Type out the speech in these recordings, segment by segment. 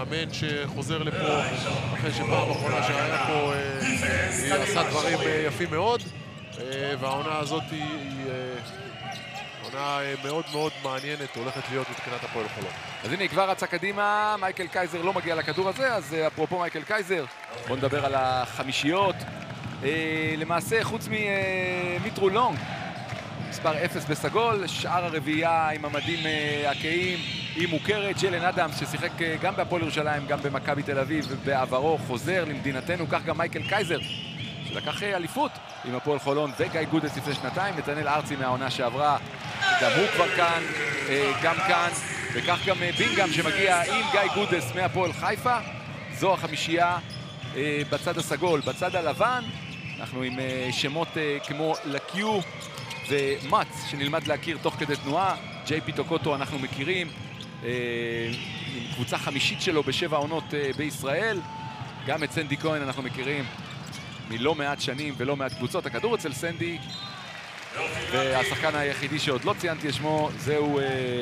מאמן שחוזר לפה אחרי שפעם אחרונה שהיה פה היא עשה דברים יפים מאוד, והעונה הזאת היא עונה מאוד מאוד מעניינת, הולכת להיות מבחינת הפועל חולון. אז הנה, היא כבר רצה קדימה, מייקל קייזר לא מגיע לכדור הזה, אז אפרופו מייקל קייזר, בואו נדבר על החמישיות. למעשה, חוץ ממיטרו לונג, מספר 0 בסגול, שאר הרביעייה עם המדים הקיים, היא מוכרת. ג'לן אדמס ששיחק גם בהפועל ירושלים, גם במכבי תל אביב ובעברו, חוזר למדינתנו, כך גם מייקל קייזר שלקח אליפות עם הפועל חולון, וגיא גודס לפני שנתיים, נתנאל ארצי מהעונה שעברה, גם הוא כבר כאן, גם כאן, וכך גם בינגאם שמגיע עם גיא גודס מהפועל חיפה. זו החמישייה בצד הסגול. בצד הלבן אנחנו עם שמות כמו לקיו ומץ שנלמד להכיר תוך כדי תנועה. ג'יי פי טוקוטו אנחנו מכירים, עם קבוצה חמישית שלו בשבע עונות בישראל. גם את סנדי כהן אנחנו מכירים מלא מעט שנים ולא מעט קבוצות. הכדור אצל סנדי, והשחקן היחידי שעוד לא ציינתי את שמו זהו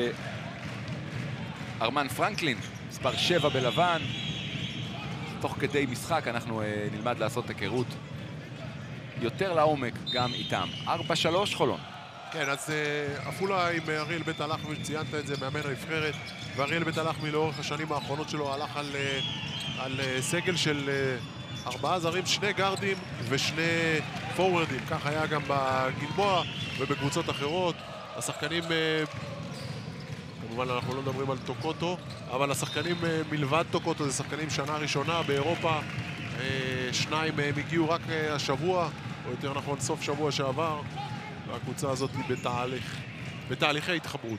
ארמן פרנקלין, מספר 7 בלבן. תוך כדי משחק אנחנו נלמד לעשות היכרות יותר לעומק גם איתם. 4-3 חולון. כן, אז עפולה עם אריאל בית הלחמי, ציינת את זה, מאמן הנבחרת, ואריאל בית הלחמי לאורך השנים האחרונות שלו הלך על סגל של 4 זרים, 2 גארדים ו2 פורורדים. כך היה גם בגלבוע ובקבוצות אחרות. השחקנים, כמובן אנחנו לא מדברים על טוקוטו, אבל השחקנים מלבד טוקוטו זה שחקנים שנה ראשונה באירופה. 2 מהם הגיעו רק השבוע, או יותר נכון סוף שבוע שעבר, והקבוצה הזאת היא בתהליכי התחברות.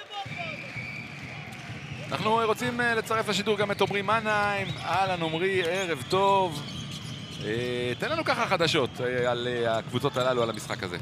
אנחנו רוצים לצרף לשידור גם את עומרי מנהיים. אהלן עומרי, ערב טוב. תן לנו ככה חדשות על הקבוצות הללו, על המשחק הזה.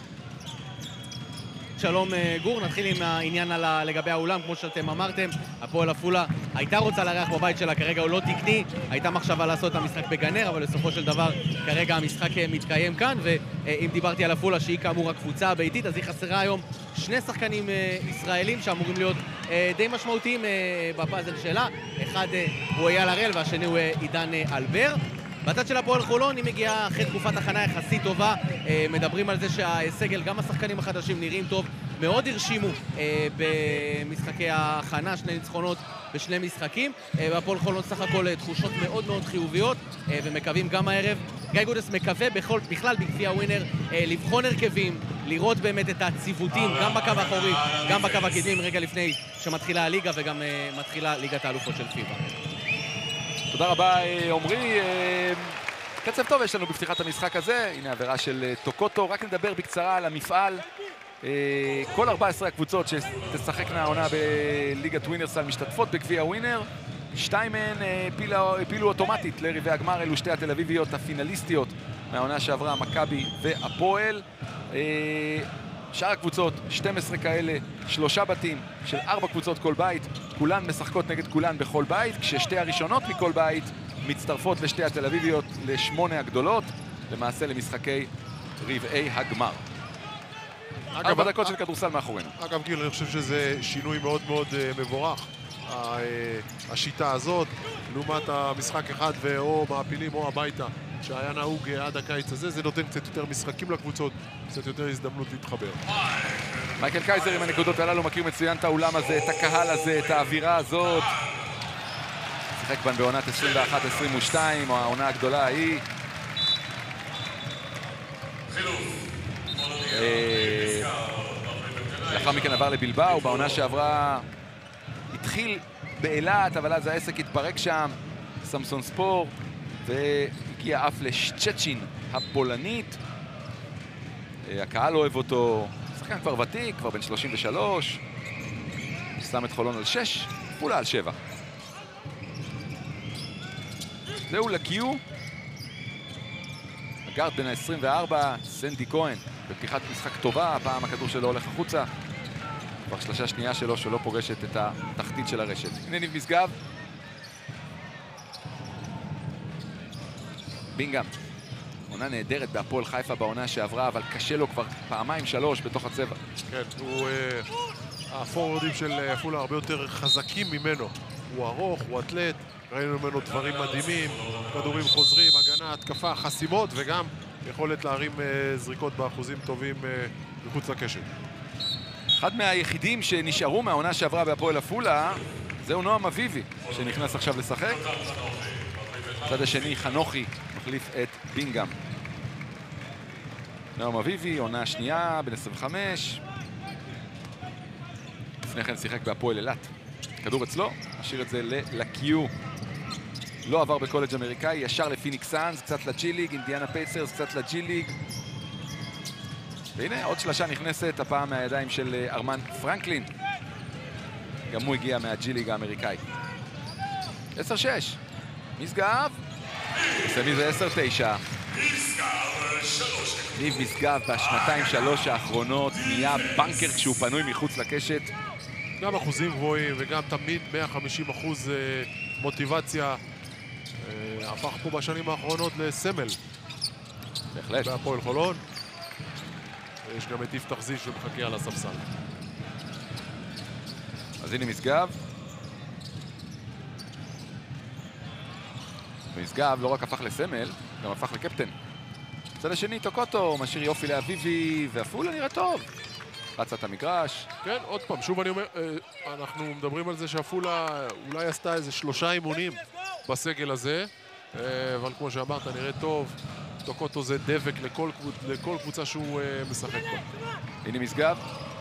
שלום גור, נתחיל עם העניין לגבי האולם. כמו שאתם אמרתם, הפועל עפולה הייתה רוצה לארח בבית שלה, כרגע הוא לא תקני, הייתה מחשבה לעשות את המשחק בגנר, אבל בסופו של דבר כרגע המשחק מתקיים כאן. ואם דיברתי על עפולה שהיא כאמור הקבוצה הביתית, אז היא חסרה היום 2 שחקנים ישראלים שאמורים להיות די משמעותיים בפאזל שלה. אחד הוא אייל הראל והשני הוא עידן אלבר. בצד של הפועל חולון היא מגיעה אחרי תקופת הכנה יחסית טובה. מדברים על זה שהסגל, גם השחקנים החדשים נראים טוב, מאוד הרשימו במשחקי ההכנה, 2 ניצחונות ב2 משחקים. והפועל חולון סך הכל תחושות מאוד מאוד חיוביות, ומקווים גם הערב. גיא גודס מקווה בכלל בגביע ווינר לבחון הרכבים, לראות באמת את הציוותים גם בקו האחורי, גם בקו הקדמי, רגע לפני שמתחילה הליגה וגם מתחילה ליגת האלופות של פיבה. תודה רבה עומרי. קצב טוב יש לנו בפתיחת המשחק הזה. הנה עבירה של טוקוטו. רק נדבר בקצרה על המפעל. כל 14 הקבוצות שתשחקנה העונה בליגת ווינרסל משתתפות בגביע ווינר. 2 מהן הפילו אוטומטית לרבעי הגמר. אלו 2 התל אביביות הפינליסטיות מהעונה שעברה, מכבי והפועל. שאר הקבוצות, 12 כאלה, 3 בתים של 4 קבוצות כל בית, כולן משחקות נגד כולן בכל בית, כששתי הראשונות מכל בית מצטרפות ל2 התל אביביות, ל8 הגדולות, למעשה למשחקי רבעי הגמר. 4 דקות של כדורסל מאחורינו. אגב גיל, אני חושב שזה שינוי מאוד מאוד מבורך, השיטה הזאת, לעומת המשחק אחד ואו מעפילים או הביתה שהיה נהוג עד הקיץ הזה. זה נותן קצת יותר משחקים לקבוצות, קצת יותר הזדמנות להתחבר. מייקל קייזר עם הנקודות הללו מכיר מצוין את האולם הזה, את הקהל הזה, את האווירה הזאת. שיחק בן בעונת 21-22, או העונה הגדולה ההיא. לאחר מכן עבר לבלבאו, בעונה שעברה התחיל באילת, אבל אז העסק התפרק שם, סמסון ספור, והגיע אף לשצ'צ'ין הפולנית. הקהל אוהב אותו, שחקן כבר ותיק, כבר בן 33, שם את חולון על 6, עפולה על 7. זהו לקיו, הגארד בן ה-24, סנדי כהן, בפתיחת משחק טובה, הפעם הכדור שלו הולך החוצה. כבר שלושה שנייה שלו שלא פוגשת את התחתית של הרשת. הנה ניב משגב. בינגאם. עונה נהדרת בהפועל חיפה בעונה שעברה, אבל קשה לו כבר 2-3 בתוך הצבע. כן, הפורורדים של עפולה הרבה יותר חזקים ממנו. הוא ארוך, הוא אתלט, ראינו ממנו דברים מדהימים, כדורים חוזרים, הגנה, התקפה, חסימות, וגם יכולת להרים זריקות באחוזים טובים מחוץ לקשת. אחד מהיחידים שנשארו מהעונה שעברה בהפועל עפולה, זהו נועם אביבי, שנכנס עכשיו לשחק. צד השני, חנוכי, מחליף את בינגאם. נועם אביבי, עונה שנייה, בן 25. לפני כן שיחק בהפועל אילת. כדור אצלו, משאיר את זה לקיו. לא עבר בקולג' אמריקאי, ישר לפיניקס סאנס, קצת לג'י ליג, אינדיאנה פייסרס, קצת לג'י ליג. והנה, עוד שלשה נכנסת, הפעם מהידיים של ארמן פרנקלין. גם הוא הגיע מהג'י ליג האמריקאי. 10-6. משגב. סמי זה 10-9. ניב משגב בשנתיים שלוש האחרונות נהיה בנקר כשהוא פנוי מחוץ לקשת. גם אחוזים גבוהים וגם תמיד 150% מוטיבציה. הפך פה בשנים האחרונות לסמל. בהחלט. בהפועל חולון. יש גם את יפתח זיו שמחכה על הספסל. אז הנה משגב. משגב לא רק הפך לסמל, גם הפך לקפטן. צד השני, טוקוטו, משאיר יופי לאביבי, ועפולה נראה טוב. רצה את המגרש. כן, עוד פעם, שוב אני אומר, אנחנו מדברים על זה שעפולה אולי עשתה איזה 3 אימונים בסגל הזה, אבל כמו שאמרת, נראה טוב. טוקוטו זה דבק לכל קבוצה שהוא משחק בה. הנה משגב.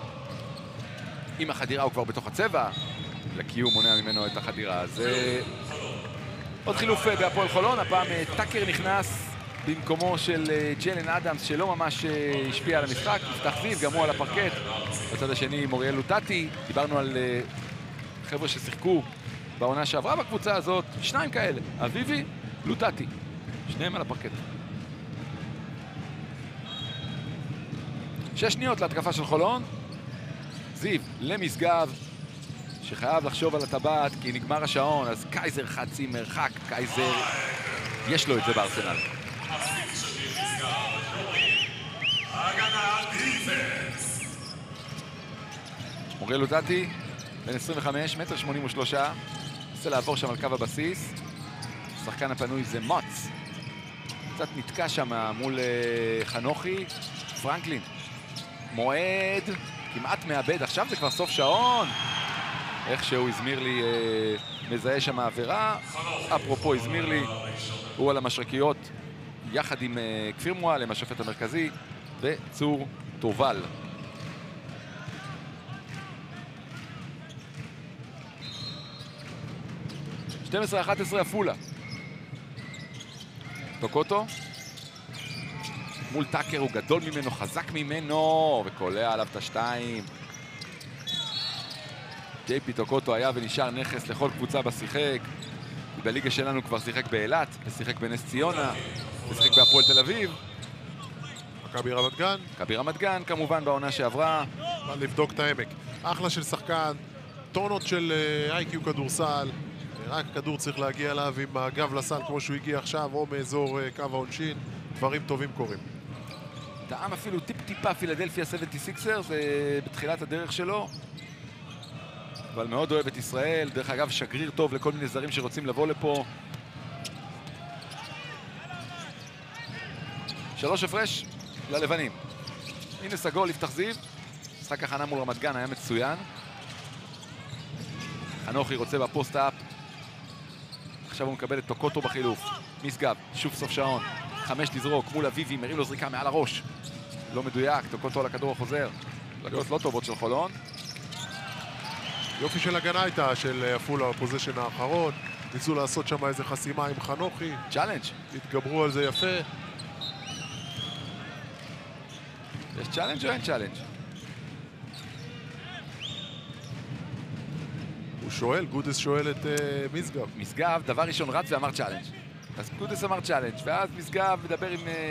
עם החדירה הוא כבר בתוך הצבע. לקיום מונע ממנו את החדירה. זה עוד חילוף בהפועל חולון. הפעם טאקר נכנס במקומו של ג'לן אדמס, שלא ממש השפיע על המשחק. יפתח זיו, גם הוא על הפרקט. בצד השני מוריאל לוטטי. דיברנו על חבר'ה ששיחקו בעונה שעברה בקבוצה הזאת. 2 כאלה, אביבי, לוטטי. שניהם על הפרקט. 6 שניות להתקפה של חולון. זיו למשגב, שחייב לחשוב על הטבעת כי נגמר השעון, אז קייזר חצי מרחק. קייזר, יש לו את זה בארסנל. מוריאל לוטטי, בן 25, 1.83 מטר, רוצה לעבור שם על קו הבסיס. השחקן הפנוי זה מוץ. קצת נתקע שם מול חנוכי. פרנקלין, מועד, כמעט מאבד, עכשיו זה כבר סוף שעון. איך שהוא הזמיר לי, מזהה שם העבירה. אפרופו הזמיר לי, הוא על המשרקיות יחד עם כפיר מועלם, השופט המרכזי, וצור תובל. .12-11 עפולה. טוקוטו מול טאקר, הוא גדול ממנו, חזק ממנו, וקולע עליו את השתיים. ג'יי.פי טוקוטו היה ונשאר נכס לכל קבוצה בשיחק. בליגה שלנו כבר שיחק באילת, ושיחק בנס ציונה, ושיחק בהפועל תל אביב. מכבי רמת גן. מכבי רמת גן, כמובן, בעונה שעברה. לבדוק את העמק. אחלה של שחקן, טונות של איי-קיו כדורסל. רק הכדור צריך להגיע אליו עם הגב לסל כמו שהוא הגיע עכשיו, או מאזור קו העונשין. דברים טובים קורים. טעם אפילו טיפ-טיפה פילדלפיה 76ers, זה בתחילת הדרך שלו. אבל מאוד אוהב את ישראל. דרך אגב, שגריר טוב לכל מיני זרים שרוצים לבוא לפה. 3 הפרש ללבנים. הנה סגול, יפתח זיו. משחק הכנה מול רמת גן היה מצוין. חנוכי רוצה בפוסט-אפ. עכשיו הוא מקבל את טוקוטו בחילוף. משגב, שוב סוף שעון. 5 לזרוק מול אביבי, מרים לו זריקה מעל הראש. לא מדויק, טוקוטו על הכדור החוזר. דקות לא טובות של חולון. יופי של הגנה הייתה של עפולה בפוזיישן האחרון. ניסו לעשות שם איזה חסימה עם חנוכי. צ'אלנג'. התגברו על זה יפה. יש צ'אלנג' או אין צ'אלנג'? הוא שואל, גודס שואל את משגב. משגב, דבר ראשון רץ ואמר צ'אלנג'. אז גודס אמר צ'אלנג', ואז משגב מדבר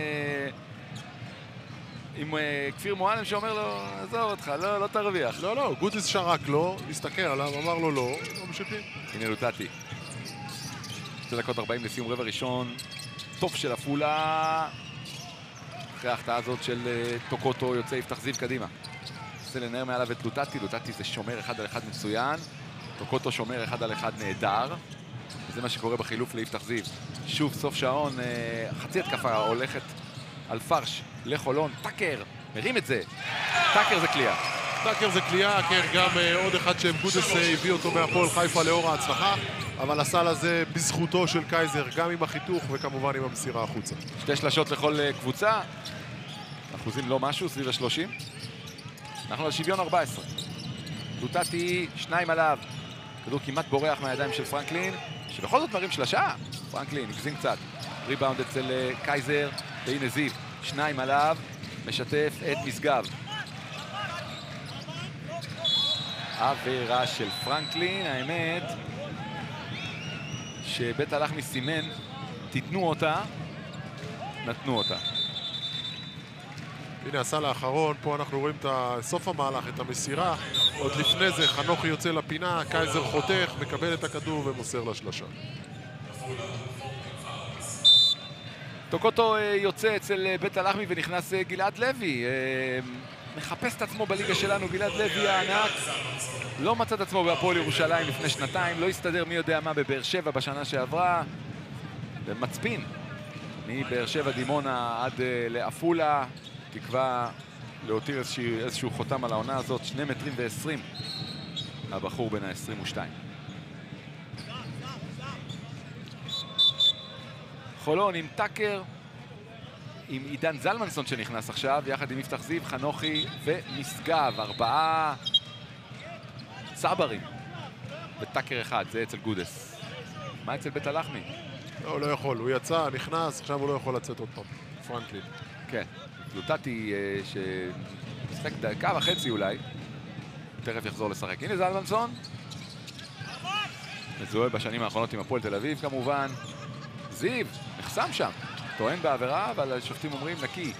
עם כפיר מועלם שאומר לו, עזוב אותך, לא תרוויח. לא, גודס שרק לו, הסתכל עליו, אמר לו לא ממשיכים. הנה לוטטי. 2 דקות 40 לסיום רבע ראשון. טוב של עפולה. אחרי ההחטאה הזאת של טוקוטו יוצא יפתח זיו קדימה. רוצה לנער מעליו את לוטטי. לוטטי זה שומר 1 על 1 מצוין. טוקוטו שומר 1 על 1 נהדר. וזה מה שקורה בחילוף ליפתח זיו. שוב סוף שעון, חצי התקפה הולכת על פרש לחולון. טאקר, מרים את זה. טאקר זה קליעה. טאקר זה קליעה, כן, גם עוד אחד שגודס הביא אותו מהפועל חיפה לאור ההצלחה, אבל הסל הזה בזכותו של קייזר, גם עם החיתוך וכמובן עם המסירה החוצה. 2 שלשות לכל קבוצה. אחוזים לא משהו, סביב ה-30. אנחנו על שוויון 14. לוטטי, 2 עליו. כדור כמעט בורח מהידיים של פרנקלין, שבכל זאת מרים שלשה. פרנקלין, הגזים קצת. ריבאונד אצל קייזר, והנה זיו. 2 עליו, משתף את משגב. עבירה של פרנקלין, האמת שבית הלחמי סימן, תיתנו אותה, נתנו אותה. הנה הסל האחרון, פה אנחנו רואים את סוף המהלך, את המסירה. עוד לפני זה חנוכי יוצא לפינה, קייזר חותך, מקבל את הכדור ומוסר לשלשה. טוקוטו יוצא אצל בית הלחמי ונכנס גלעד לוי. מחפש את עצמו בליגה שלנו, גלעד לוי הענק. לא מצא את עצמו בהפועל ירושלים לפני 2 לא הסתדר מי יודע מה בבאר שבע בשנה שעברה. ומצפין מבאר שבע דימונה עד לעפולה. תקווה להותיר איזשהו חותם על העונה הזאת. 2.20 מטרים. הבחור בין ה-22. חולון עם טאקר, עם עידן זלמנסון שנכנס עכשיו, יחד עם יפתח זיו, חנוכי ומשגב. 4 צברים וטאקר 1, זה אצל גודס. מה אצל בית הלחמי? לא יכול, הוא יצא, נכנס, עכשיו הוא לא יכול לצאת עוד פעם. פרנקלין. כן, לוטטי שמשחק 1.5 דקה אולי, תכף יחזור לשחק. הנה זלמנסון, מזוהה בשנים האחרונות עם הפועל תל אביב כמובן. זיו, נחסם שם, טוען בעבירה, אבל השופטים אומרים נקי.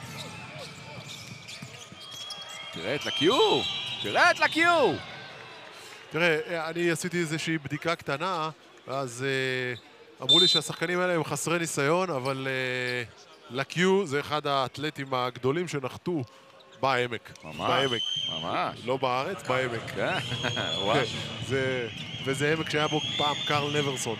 תראה את לקיו! תראה את לקיו! תראה, אני עשיתי איזושהי בדיקה קטנה, אז אמרו לי שהשחקנים האלה הם חסרי ניסיון, אבל לקיו זה אחד האתלטים הגדולים שנחתו בעמק. ממש, בעמק. ממש. לא בארץ, בעמק. כן, וואו. וזה עמק שהיה בו פעם קרל נברסון.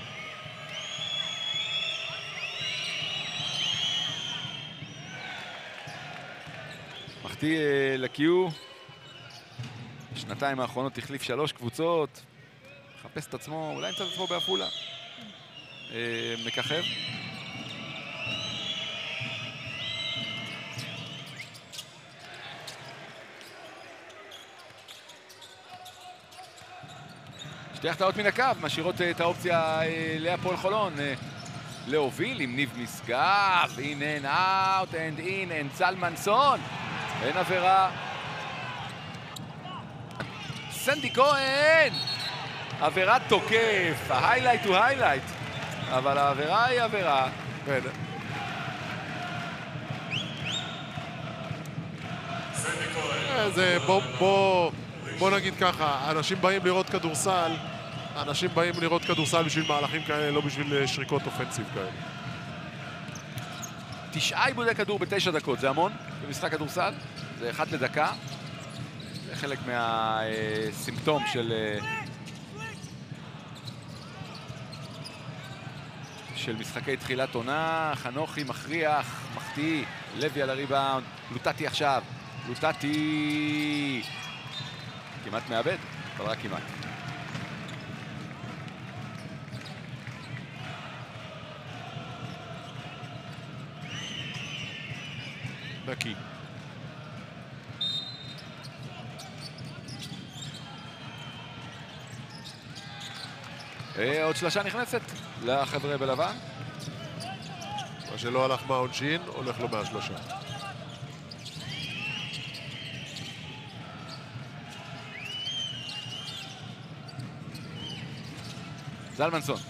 מחטיא לקיו. בשנתיים האחרונות החליף 3 קבוצות. מחפש את עצמו, אולי נמצא את עצמו בעפולה. מככב. שתי החטאות מן הקו, משאירות את האופציה להפועל חולון. להוביל עם ניב משגב, in and out and in and זלמנסון. אין עבירה. סנדי כהן! עבירת תוקף, ההיילייט הוא היילייט, אבל העבירה היא עבירה. בוא נגיד ככה, אנשים באים לראות כדורסל, בשביל מהלכים כאלה, לא בשביל שריקות אופנסיב כאלה. 9 עיבודי כדור ב9 דקות, זה המון במשחק כדורסל, זה 1 לדקה. זה חלק מהסימפטום של משחקי תחילת עונה. חנוכי מכריח, מחטיא, לוי על הריבאונד, לוטטי עכשיו, לוטטי כמעט מאבד, אבל רק כמעט. נקי. עוד שלשה נכנסת לחבר'ה בלבן. מה שלא הלך מהעונשין, הולך לו מהשלושה. זלמנסון.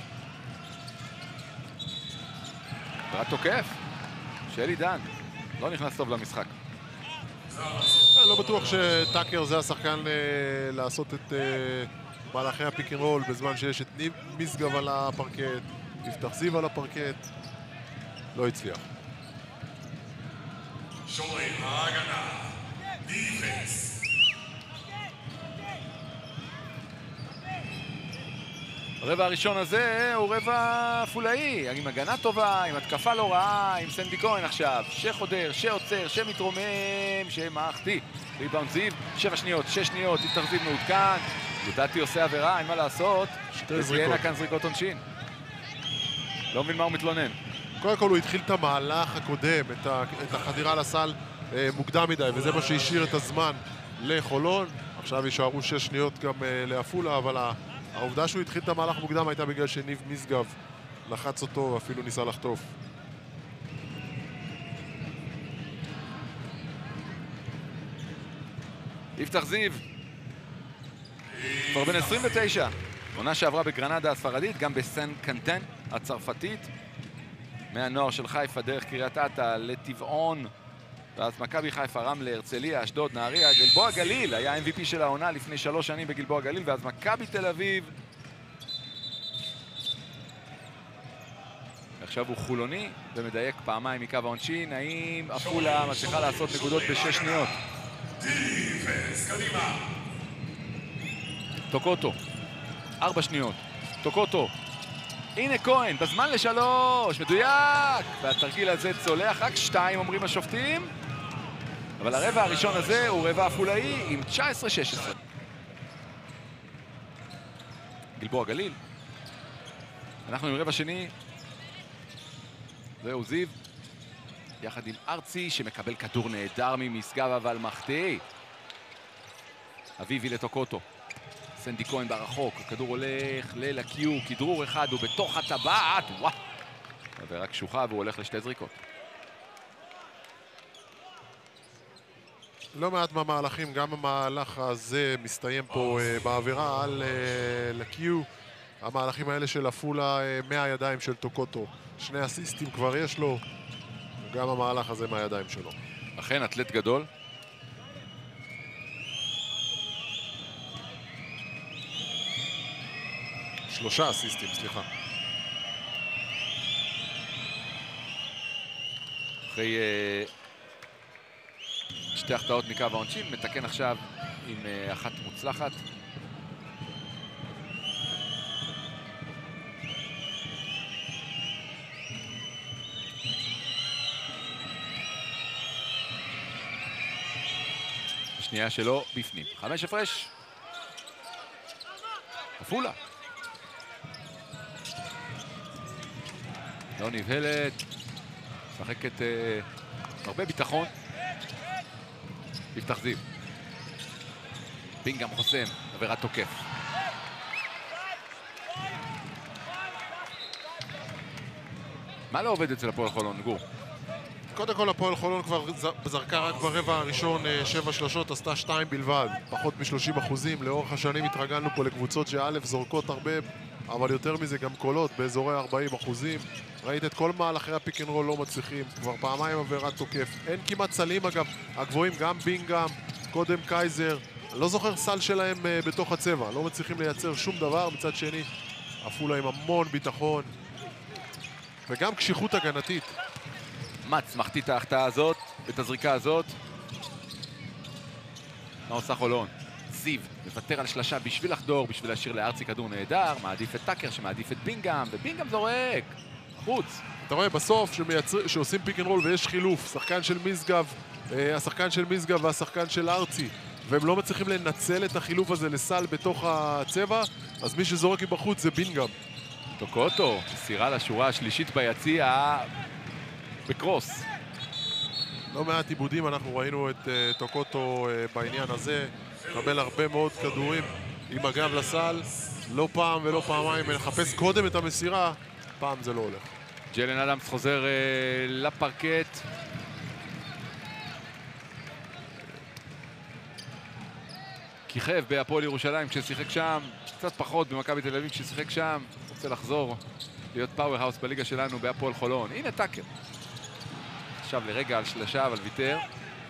ברת תוקף. שלי דן. לא נכנס טוב למשחק. אני לא בטוח שטאקר זה השחקן לעשות את מהלכי הפיק אנד רול בזמן שיש את ניב משגב על הפרקט, יפתח זיו על הפרקט. לא הצליח. שומרי ההגנה, דיפנס. הרבע הראשון הזה הוא רבע פולאי, עם הגנה טובה, עם התקפה לא רעה, עם סנדי כהן עכשיו, שחודר, שעוצר, שמתרומם, שמערכתי. ריבאונד זיו, 7 שניות, 6 שניות, יפתח זיו מעודכן. ידעתי עושה עבירה, אין מה לעשות. ותהיינה כאן זריקות עונשין. לא מבין מה הוא מתלונן. קודם כל הוא התחיל את המהלך הקודם, את החדירה לסל מוקדם מדי, וזה מה שהשאיר את הזמן לחולון. עכשיו יישארו 6 שניות גם לעפולה, אבל העובדה שהוא התחיל את המהלך מוקדם הייתה בגלל שניב משגב לחץ אותו ואפילו ניסה לחטוף. יפתח זיו, כבר בן 29, עונה שעברה בגרנדה הספרדית, גם בסן קנטן הצרפתית, מהנוער של חיפה דרך קריית אתא לטבעון, ואז מכבי חיפה, רמלה, הרצליה, אשדוד, נהריה, גלבוע גליל, היה MVP של העונה לפני 3 שנים בגלבוע גליל, ואז מכבי תל אביב. עכשיו הוא חולוני ומדייק פעמיים מקו העונשין. האם עפולה מצליחה לעשות נקודות ב6 שניות? טוקוטו, 4 שניות. טוקוטו, הנה כהן, בזמן ל3, מדויק! והתרגיל הזה צולח, רק 2 אומרים השופטים. אבל הרבע הראשון הזה הוא רבע עפולאי עם 19-16. גלבוע גליל. אנחנו עם רבע שני. זהו זיו. יחד עם ארצי שמקבל כדור נהדר ממשגב אבל מחטיא. אביבי לטוקוטו. סנדי כהן ברחוק, הכדור הולך ללקיו, כדרור אחד הוא בתוך הטבעת, וואו! ורק שוחה והוא הולך ל2 זריקות. לא מעט מהמהלכים, גם המהלך הזה מסתיים פה בעבירה על לקיו. המהלכים האלה של עפולה מהידיים של טוקוטו. 2 אסיסטים כבר יש לו, גם המהלך הזה מהידיים שלו. אכן, אתלט גדול. שלושה אסיסטים, סליחה. אחרי 2 החטאות מקו העונשין, מתקן עכשיו עם 1 מוצלחת. השנייה שלו בפנים. 5 הפרש. עפולה. לא נבהלת. משחקת הרבה ביטחון. יפתח זיו. פינגאם חוסם. עבירת תוקף. מה לא עובד אצל הפועל חולון, גור? קודם כל הפועל חולון כבר זרקה רק ברבע הראשון 7 שלשות, עשתה 2 בלבד, פחות מ-30%. לאורך השנים התרגלנו פה לקבוצות שא' זורקות הרבה, אבל יותר מזה גם קולות באזורי 40%. ראית את כל מהלכי הפיק אנד רול לא מצליחים, כבר פעמיים עבירת תוקף. אין כמעט סלים אגב, הגבוהים גם בינגאם, קודם קייזר. אני לא זוכר סל שלהם בתוך הצבע, לא מצליחים לייצר שום דבר. מצד שני, עפולה עם המון ביטחון וגם קשיחות הגנתית. מצ מחטיא את ההחטאה הזאת, את הזריקה הזאת. מה עושה חולון? זיו מוותר על שלשה בשביל לחדור, בשביל להשאיר לארצי כדור נהדר, מעדיף את טאקר שמעדיף את בינגאם, ובינגאם זורק חוץ. אתה רואה בסוף שעושים פיק אנד רול ויש חילוף, שחקן של משגב, השחקן של משגב והשחקן של ארצי, והם לא מצליחים לנצל את החילוף הזה לסל בתוך הצבע, אז מי שזורק מבחוץ זה בינגאם. טוקוטו, סירה לשורה השלישית ביציע בקרוס. לא מעט עיבודים, אנחנו ראינו את טוקוטו בעניין הזה, מקבל הרבה מאוד כדורים עם הגב לסל, לא פעם ולא פעמיים, לחפש קודם את המסירה, פעם זה לא הולך. ג'לן אדמס חוזר לפרקט. כיכב בהפועל ירושלים כששיחק שם, קצת פחות במכבי תל אביב כששיחק שם, רוצה לחזור להיות פאוור האוס בליגה שלנו בהפועל חולון. הנה טאקר. עכשיו לרגע על שלשה, אבל ויתר.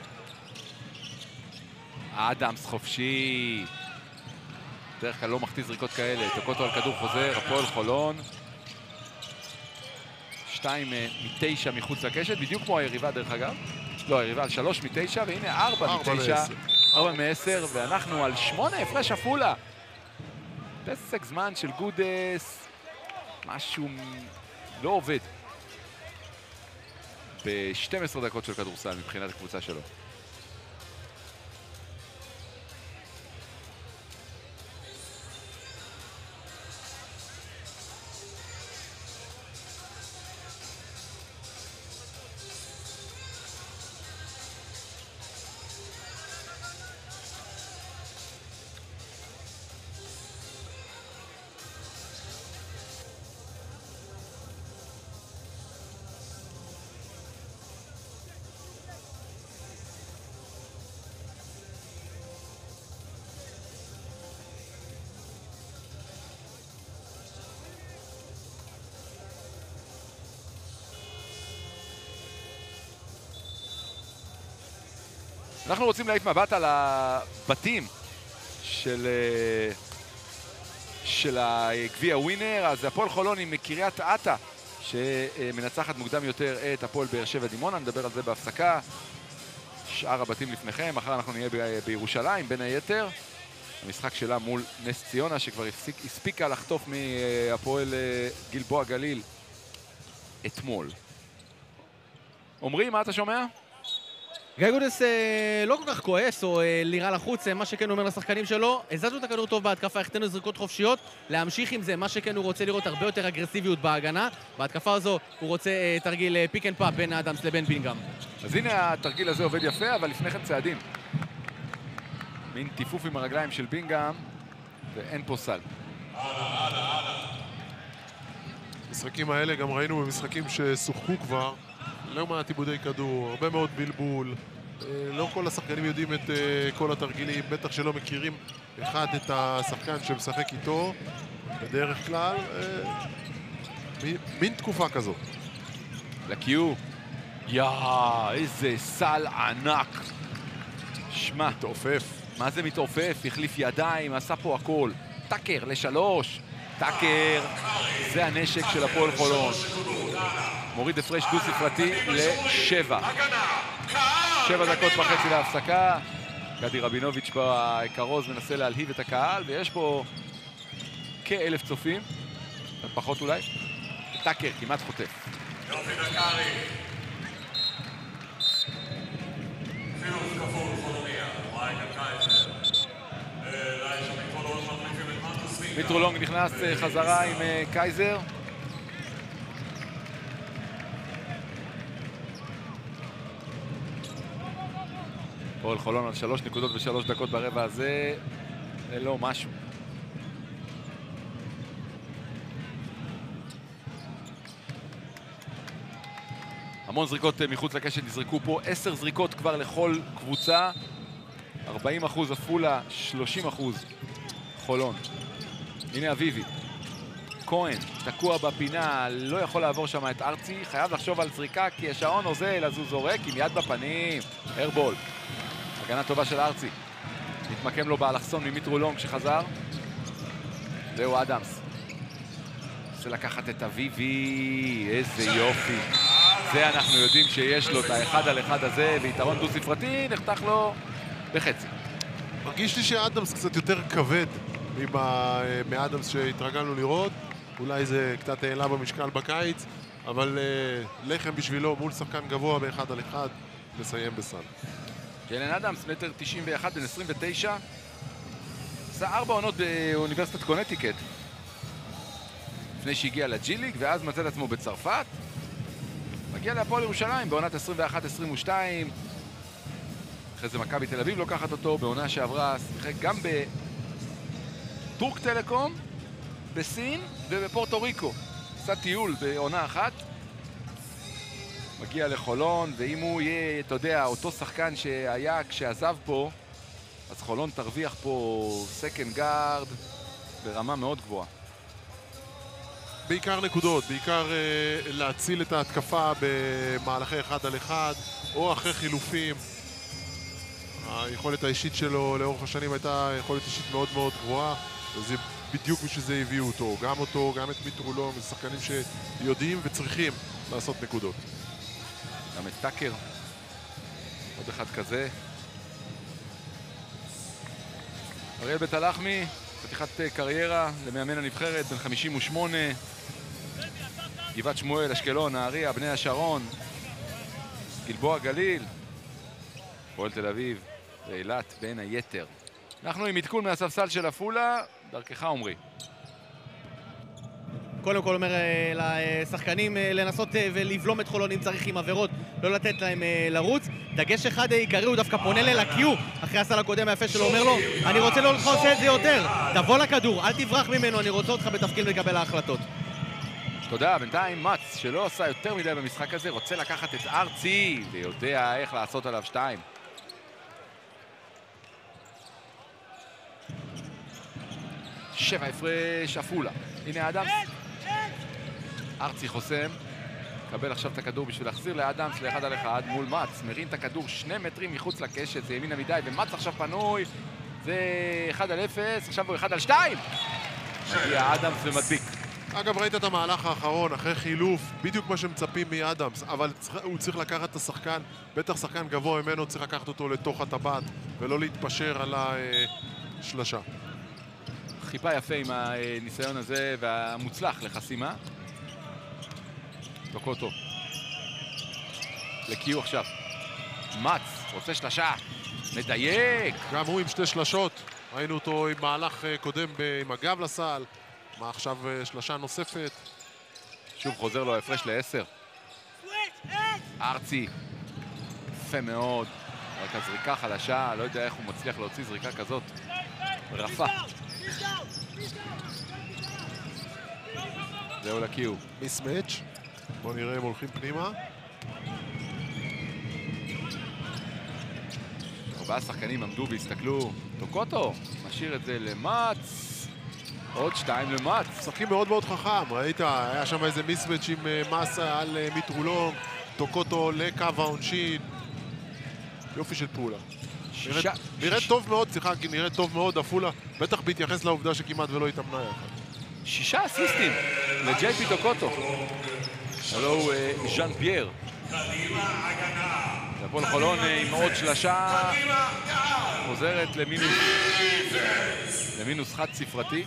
אדמס חופשי. בדרך כלל לא מחטיא זריקות כאלה. טוקוטו על כדור חוזר, הפועל חולון. 2 מ-9 מחוץ לקשת, בדיוק כמו היריבה דרך אגב. לא, היריבה על 3 מ-9, והנה 4 מ-9. 4 מ-10, ואנחנו על 8 הפרש עפולה. פסק זמן של גודס, משהו לא עובד. ב-12 דקות של כדורסל מבחינת הקבוצה שלו. אנחנו רוצים להעיף מבט על הבתים של הגביע ווינר. אז הפועל חולון עם קריית אתא שמנצחת מוקדם יותר את הפועל באר שבע דימונה, נדבר על זה בהפסקה. שאר הבתים לפניכם, מחר אנחנו נהיה בירושלים בין היתר. המשחק שלה מול נס ציונה שכבר הספיקה לחטוף מהפועל גלבוע גליל אתמול. עומרי, מה אתה שומע? גיא גודס לא כל כך כועס או לירה לחוץ, מה שכן אומר לשחקנים שלו, הזזנו את הכדור טוב בהתקפה, החטאנו זריקות חופשיות, להמשיך עם זה, מה שכן הוא רוצה לראות הרבה יותר אגרסיביות בהגנה, בהתקפה הזו הוא רוצה תרגיל פיק אנד פאפ בין אדמס לבין בינגאם. אז הנה התרגיל הזה עובד יפה, אבל לפני כן צעדים. מין טיפוף עם הרגליים של בינגאם, ואין פה סל. המשחקים האלה גם ראינו במשחקים ששוחקו כבר, לא מעט עיבודי כדור, הרבה מאוד בלבול. לא כל השחקנים יודעים את כל התרגילים, בטח שלא מכירים אחד את השחקן שמשחק איתו, בדרך כלל. מין תקופה כזו. לקיו. איזה סל ענק. שמע. מתעופף. מה זה מתעופף? החליף ידיים, עשה פה הכל. טאקר ל3. טאקר. זה הנשק של הפועל חולון. מוריד הפרש דו ספרתי ל7. 7 דקות וחצי להפסקה. גדי רבינוביץ' בכרוז מנסה להלהיב את הקהל, ויש פה כ1,000 צופים, פחות אולי. טאקר כמעט חוטף. יופי דקארי. חילוף כפול חולוניה, מייקל קייזר. אליי שמתרולונג מחליפים את מרקוס בינגאם. מיטרולונג נכנס חזרה עם קייזר. פועל חולון על 3 נקודות ו3 דקות ברבע הזה. זה לא משהו. המון זריקות מחוץ לקשת נזרקו פה. 10 זריקות כבר לכל קבוצה. 40% עפולה, 30% חולון. הנה אביבי. כהן, תקוע בפינה, לא יכול לעבור שם את ארצי. חייב לחשוב על זריקה כי השעון נוזל, אז הוא זורק עם יד בפנים. הרבול. הגנה טובה של ארצי. מתמקם לו באלכסון ממיטרולונג שחזר. זהו אדמס. רוצה לקחת את אביבי. איזה יופי. זה אנחנו יודעים שיש לו את האחד על אחד הזה, ויתרון דו ספרתי נחתך לו בחצי. מרגיש לי שאדמס קצת יותר כבד מאדמס שהתרגלנו לראות. אולי זה קצת העלה במשקל בקיץ, אבל לחם בשבילו מול שחקן גבוה באחד על אחד, לסיים בסל. ג'יילן אדמס, 1.91 מטר, בן 29. עשה 4 עונות באוניברסיטת קונטיקט. לפני שהגיע לג'י ליג, ואז מצא את עצמו בצרפת. מגיע להפועל ירושלים בעונת 21-22. אחרי זה מכבי תל אביב לוקחת אותו, בעונה שעברה שיחק גם בטורק טלקום, בסין ובפורטו ריקו. עשה טיול בעונה אחת. מגיע לחולון, ואם הוא יהיה, אתה יודע, אותו שחקן שהיה כשעזב פה, אז חולון תרוויח פה סקנד גארד ברמה מאוד גבוהה. בעיקר נקודות, בעיקר להציל את ההתקפה במהלכי אחד על אחד או אחרי חילופים. היכולת האישית שלו לאורך השנים הייתה יכולת אישית מאוד מאוד גבוהה, וזה בדיוק בשביל זה הביאו אותו, גם את מיטרולונג, שחקנים שיודעים וצריכים לעשות נקודות. גם את טאקר, עוד אחד כזה. אריאל בית הלחמי חתיכת קריירה למאמן הנבחרת, בן 58. גבעת שמואל, אשקלון, נהריה, בני השרון, גלבוע גליל, הפועל תל אביב ואילת בין היתר. אנחנו עם עדכון מהספסל של עפולה, דרכך עומרי. קודם כל אומר לשחקנים לנסות ולבלום את חולון אם צריך עם עבירות, לא לתת להם לרוץ. דגש אחד עיקרי, הוא דווקא פונה ללקיו אחרי הסל הקודם היפה שלו, אומר לו אני רוצה לא לך עושה את זה יותר, תבוא לכדור, אל תברח ממנו, אני רוצה אותך בתפקיד לקבל ההחלטות. תודה, בינתיים מצ שלא עושה יותר מדי במשחק הזה, רוצה לקחת את ארצי ויודע איך לעשות עליו 2. שבע הפרש עפולה. הנה אדמס. ארצי חוסם. קבל עכשיו את הכדור בשביל להחזיר לאדמס לאחד על אחד מול מצ. מרים את הכדור 2 מטרים מחוץ לקשת, זה ימינה מדי, ומצ עכשיו פנוי. זה 1-0, עכשיו הוא 1-2. מגיע אדמס ומדביק. אגב, ראית את המהלך האחרון, אחרי חילוף, בדיוק מה שמצפים מאדמס, אבל הוא צריך לקחת את השחקן, בטח שחקן גבוה ממנו, צריך לקחת אותו לתוך הטבעת, ולא להתפשר על השלשה. חיפה יפה עם הניסיון הזה והמוצלח לחסימה. טוקוטו. לקיו עכשיו. מצ, רוצה שלשה. מדייק. גם הוא עם 2 שלשות. ראינו אותו עם מהלך קודם עם הגב לסל. מה עכשיו שלשה נוספת? שוב חוזר לו הפרש ל10. ארצי. יפה מאוד. רק הזריקה חלשה, לא יודע איך הוא מצליח להוציא זריקה כזאת. רפה. זהו לקיו. מיסמץ'. בואו נראה אם הולכים פנימה. 4 שחקנים עמדו והסתכלו. טוקוטו משאיר את זה למץ. עוד 2 למץ. משחקים מאוד מאוד חכם, ראית? היה שם איזה מיסמץ' עם מסה על מיטרולונג. טוקוטו לקו העונשין. יופי של פעולה. נראית טוב מאוד, סליחה, נראית טוב מאוד, עפולה, בטח בהתייחס לעובדה שכמעט ולא התאמנה יחד. 6 אסיסטים לג'יי פי טוקוטו. הלו ז'אן פייר. הפועל חולון עם עוד שלשה. חוזרת למינוס חד ספרתי.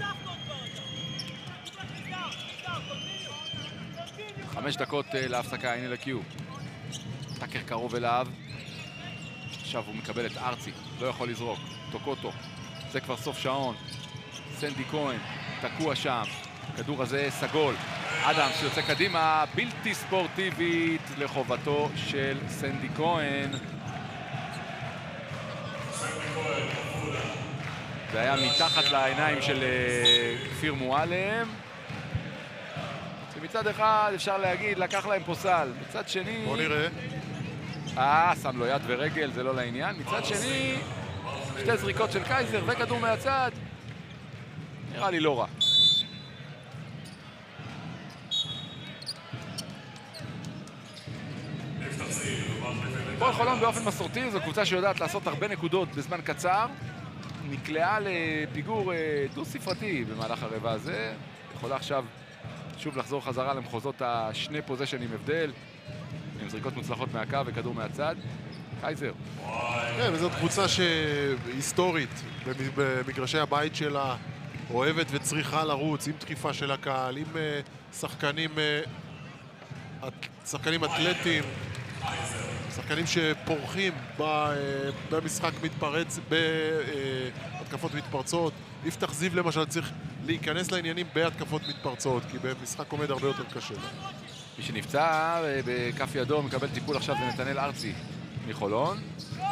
5 דקות להפסקה, הנה לקיו. טאקר קרוב אליו. עכשיו הוא מקבל את ארצי, לא יכול לזרוק. טוקוטו, זה כבר סוף שעון. סנדי כהן, תקוע שם. הכדור הזה סגול. אדמס שיוצא קדימה, בלתי ספורטיבית לחובתו של סנדי כהן. זה היה מתחת לעיניים של כפיר מועלם. מצד אחד אפשר להגיד, לקח להם פה סל. מצד שני... בוא נראה. שם לו יד ורגל, זה לא לעניין. מצד שני, 2 זריקות של קייזר וכדור מהצד. נראה לי לא רע. הפועל חולון באופן מסורתי זו קבוצה שיודעת לעשות הרבה נקודות בזמן קצר. נקלעה לפיגור דו-ספרתי במהלך הרבע הזה. יכולה עכשיו שוב לחזור חזרה למחוזות ה2 פוזיישנים הבדל. עם זריקות מוצלחות מהקו וכדור מהצד. קייזר. כן, וזאת קבוצה היסטורית במגרשי הבית שלה, אוהבת וצריכה לרוץ עם דחיפה של הקהל, עם שחקנים אתלטיים, שחקנים שפורחים במשחק מתפרץ, בהתקפות מתפרצות. יפתח זיו למשל צריך להיכנס לעניינים בהתקפות מתפרצות, כי במשחק עומד הרבה יותר קשה. מי שנפצע בכף ידו מקבל טיפול עכשיו לנתנאל ארצי מחולון.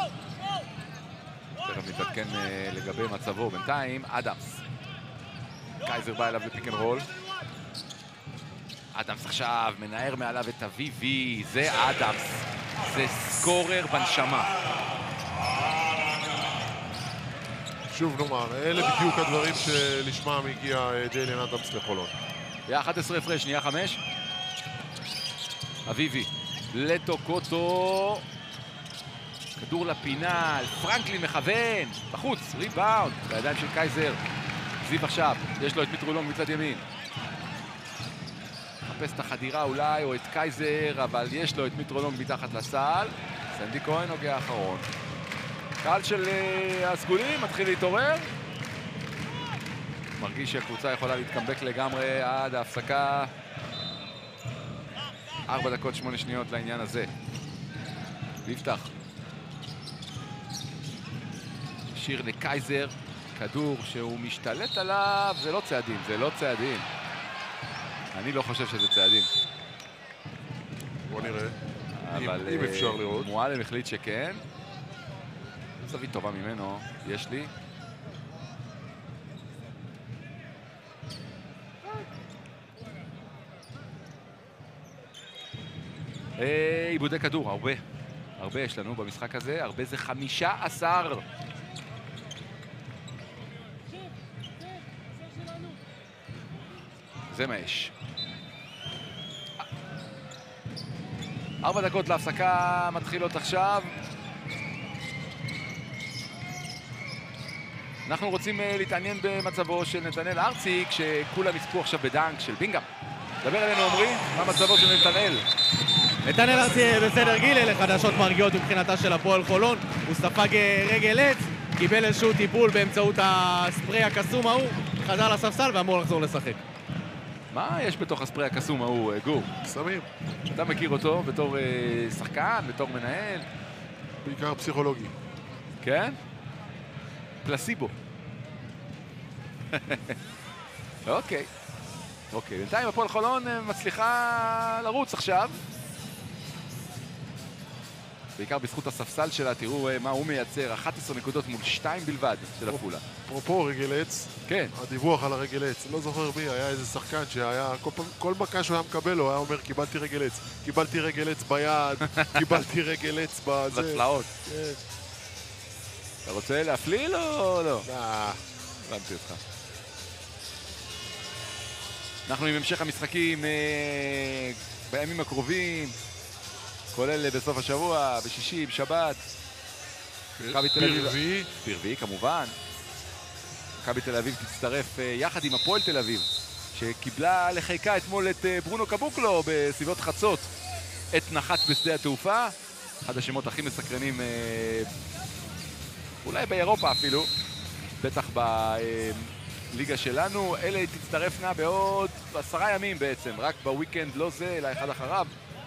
תכף נתעדכן לגבי מצבו. בינתיים אדמס. קייזר בא אליו לפיק אנד רול. אדמס עכשיו מנער מעליו את ה-VV. זה אדמס. זה סקורר בנשמה. שוב נאמר, אלה בדיוק הדברים שלשמם הגיע ג'יילן אדמס לחולון. היה 11 הפרש, שנייה 5. אביבי לטוקוטו. כדור לפינה, פרנקלין מכוון. בחוץ, ריבאונד. בידיים של קייזר. זיו עכשיו, יש לו את מיטרולונג מצד ימין. מחפש את החדירה אולי, או את קייזר, אבל יש לו את מיטרולונג מתחת לסל. סנדי כהן נוגע אחרון. קהל של הסגולים מתחיל להתעורר. מרגיש שהקבוצה יכולה להתקמבק לגמרי עד ההפסקה. 4 דקות 8 שניות לעניין הזה. ויפתח. שיר לקייזר, כדור שהוא משתלט עליו, זה לא צעדים, זה לא צעדים. אני לא חושב שזה צעדים. בוא נראה. אבל אם אפשר לראות. מועלם החליט שכן. זווית טובה ממנו, יש לי. עיבודי כדור, הרבה. הרבה יש לנו במשחק הזה, הרבה זה 15. זה מה יש. 4 דקות להפסקה מתחילות עכשיו. אנחנו רוצים להתעניין במצבו של נתנאל ארצי, כשכולם יצפו עכשיו בדנק של בינגאם. דבר אלינו, עומרי, מה מצבו של נתנאל? נתנאל ארצי בסדר גיל, אלה חדשות מרגיעות מבחינתה של הפועל חולון. הוא ספג רגל עץ, קיבל איזשהו טיפול באמצעות הספרי הקסום ההוא, חזר לספסל ואמור לחזור לשחק. מה יש בתוך הספרי הקסום ההוא, גור? סמים. אתה מכיר אותו בתור שחקן, בתור מנהל? בעיקר פסיכולוגי. כן? פלסיבו. אוקיי. אוקיי, בינתיים הפועל חולון מצליחה לרוץ עכשיו. בעיקר בזכות הספסל שלה, תראו מה הוא מייצר, 11 נקודות מול 2 בלבד של הפעולה. אפרופו רגל עץ, כן. הדיווח על הרגל עץ, לא זוכר מי, היה איזה שחקן שהיה, כל מכה שהוא היה מקבל לו, היה אומר קיבלתי רגל עץ, קיבלתי רגל עץ ביד, קיבלתי רגל עץ בזה. בצלעות. כן. אתה רוצה להפליל או לא? הבנתי אותך. אנחנו עם המשך המשחקים בימים הקרובים, כולל בסוף השבוע, בשישי, בשבת. ברביעי כמובן. מכבי תל אביב תצטרף יחד עם הפועל תל אביב, שקיבלה לחיקה אתמול את ברונו קבוקלו בסביבות חצות, את נחת בשדה התעופה. אחד השמות הכי מסקרנים, אולי באירופה אפילו, בטח בליגה שלנו. אלה תצטרפנה בעוד 10 ימים בעצם, רק בוויקנד, לא זה, אלא אחד אחריו,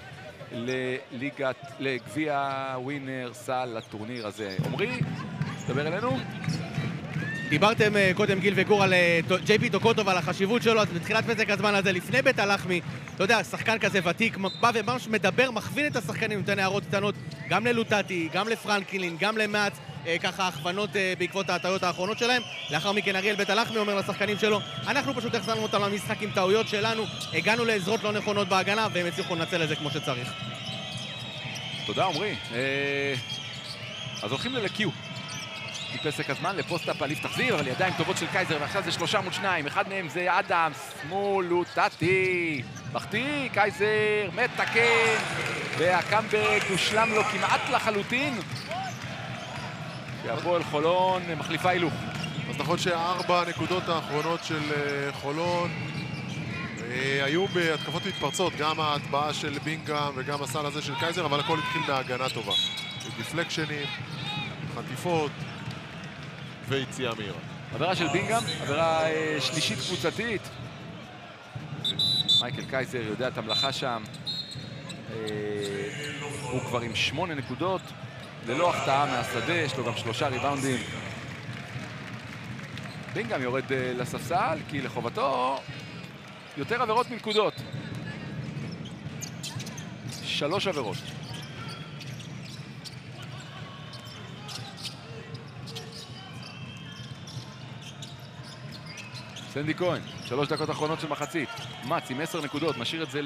לגביע ווינר סל לטורניר הזה. עומרי, דבר אלינו. דיברתם קודם גיל וגור על ג'יי פי טוקוטוב ועל החשיבות שלו, אז בתחילת פסק הזמן הזה, לפני בית הלחמי, אתה יודע, שחקן כזה ותיק, בא וממש מדבר, מכווין את השחקנים, נותן הערות קטנות, גם ללוטטי, גם לפרנקלין, גם למאץ, ככה הכוונות בעקבות ההטעויות האחרונות שלהם. לאחר מכן אריאל בית הלחמי אומר לשחקנים שלו, אנחנו פשוט החזרנו אותם למשחק עם טעויות שלנו, הגענו לעזרות לא נכונות בהגנה, והם הצליחו לנצל את זה כמו שצריך. תודה עומרי. אז הולכים ללקיו. מפסק הזמן לפוסט-אפ על תחזיר, אבל ידיים טובות של קייזר, ועכשיו זה 3 מול 2, אחד מהם זה אדמס, מול לוטטי, מחטיא, קייזר מתקן, והקאמבק הושלם לו כמעט לחלוטין, והפועל חולון מחליפה הילוך. אז נכון ש4 הנקודות האחרונות של חולון היו בהתקפות מתפרצות, גם ההטבעה של בינגאם וגם הסל הזה של קייזר, אבל הכל התחיל מהגנה טובה. דיפלקשנים, חטיפות ויציאה מהירה. עבירה של בינגאם, עבירה שלישית קבוצתית. מייקל קייזר יודע את המלאכה שם. הוא כבר עם 8 נקודות, ללא החטאה מהשדה, יש לו גם 3 ריבאונדים. בינגאם יורד לספסל, כי לחובתו יותר עבירות מנקודות. 3 עבירות. סנדי כהן, 3 דקות אחרונות של מחצית. מאץ עם 10 נקודות, משאיר את זה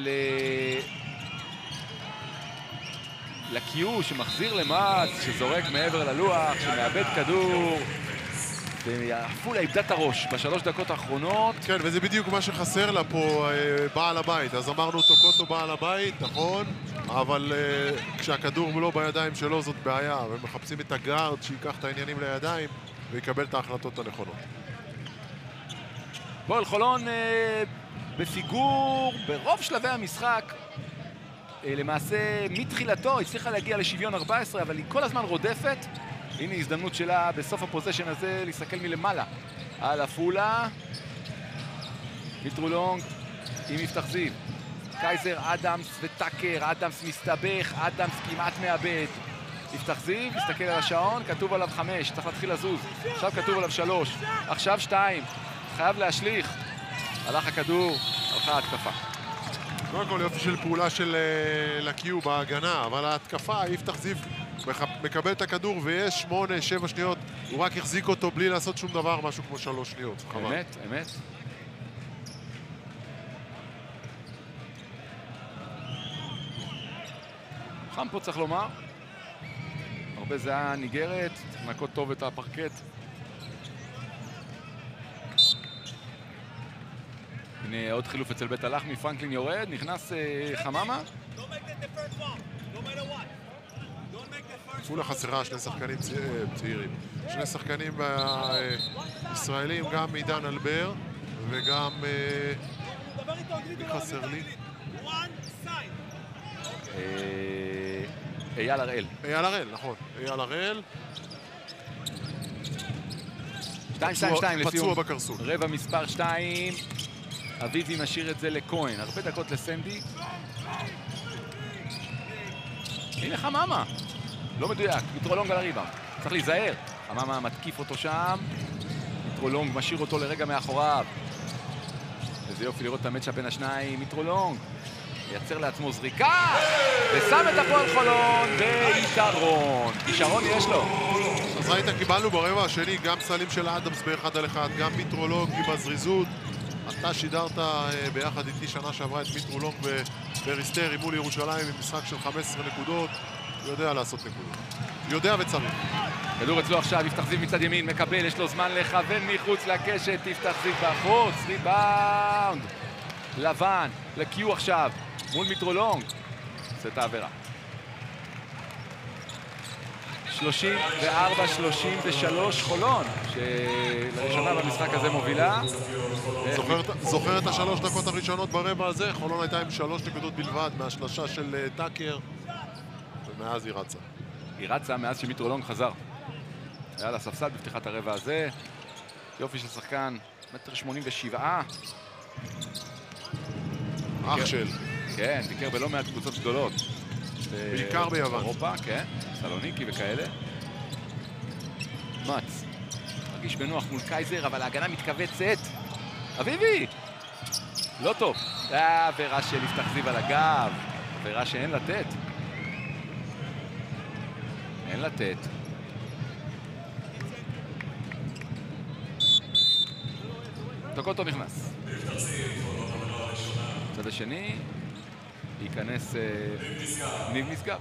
לקיו שמחזיר למאץ, שזורק מעבר ללוח, שמאבד כדור. ועפולה איבדה את הראש ב3 דקות האחרונות. כן, וזה בדיוק מה שחסר לה פה בעל הבית. אז אמרנו טוקוטו בעל הבית, נכון, אבל כשהכדור לא בידיים שלו זאת בעיה, ומחפשים את הגארד שיקח את העניינים לידיים ויקבל את ההחלטות הנכונות. הפועל חולון בפיגור ברוב שלבי המשחק. למעשה מתחילתו הצליחה להגיע לשוויון 14, אבל היא כל הזמן רודפת. הנה הזדמנות שלה בסוף הפוזיישן הזה להסתכל מלמעלה על עפולה. מיטרולונג עם יפתח זיו. קייזר, אדמס וטאקר, אדמס מסתבך, אדמס כמעט מאבד. יפתח זיו, מסתכל על השעון, כתוב עליו 5, צריך להתחיל לזוז. עכשיו כתוב עליו 3, עכשיו 2, חייב להשליך. הלך הכדור, הלכה ההתקפה. קודם כל יופי של פעולה של לקיו בהגנה, אבל ההתקפה, יפתח זיו מקבל את הכדור ויש 8-7 שניות, הוא רק החזיק אותו בלי לעשות שום דבר, משהו כמו 3 שניות. חבל. אמת, אמת. חם פה צריך לומר. הרבה זהה ניגרת, צריך לנקות טוב את הפרקט. הנה עוד חילוף אצל בית הלחמי, פרנקלין יורד, נכנס חממה. עפולה חסרה 2 שחקנים צעירים. 2 שחקנים ישראלים, גם עידן אלבר וגם... מי חסר לי? אייל הראל. אייל הראל, נכון. אייל הראל. 2-2 לסיום. פצוע בקרסול. רבע מספר 2. אביבי משאיר את זה לכהן. הרבה דקות לסנדי. הנה חממה. לא מדויק. מיטרולונג על הריבאונד. צריך להיזהר. חממה מתקיף אותו שם. מיטרולונג משאיר אותו לרגע מאחוריו. וזה יופי לראות את המצ'אפ בין השניים. מיטרולונג מייצר לעצמו זריקה, ושם את הפועל חולון ביתרון. כישרון יש לו. אז ראית, קיבלנו ברבע השני גם סלים של אדמס באחד על אחד, גם מיטרולונג עם הזריזות. אתה שידרת ביחד איתי שנה שעברה את מיטרולונג בריסטרי מול ירושלים עם משחק של 15 נקודות. הוא יודע לעשות נקודות. יודע וצריך. כדור אצלו עכשיו, יפתח זיו מצד ימין, מקבל, יש לו זמן לכוון מחוץ לקשת, יפתח זיו בחוץ, ריבאונד. לבן, לקיו עכשיו, מול מיטרולונג. עושה את העבירה. 34-33 חולון, שלראשונה במשחק הזה מובילה. זוכר את ה3 דקות הראשונות ברבע הזה? חולון הייתה עם 3 נקודות בלבד מהשלשה של טאקר, ומאז היא רצה. היא רצה מאז שמיטרולונג חזר. היה לה ספסל בפתיחת הרבע הזה. יופי של שחקן, 1.87 מטר. אח של. כן, ביקר בלא מעט קבוצות גדולות. בעיקר ביוון. אירופה, כן, סלוניקי וכאלה. מצ. מרגיש בנוח מול קייזר, אבל ההגנה מתכווצת. אביבי! לא טוב. עבירה של יפתח זיו על הגב. עבירה שאין לתת. אין לתת. טוקוטו נכנס. צד השני, ייכנס ניב משגב.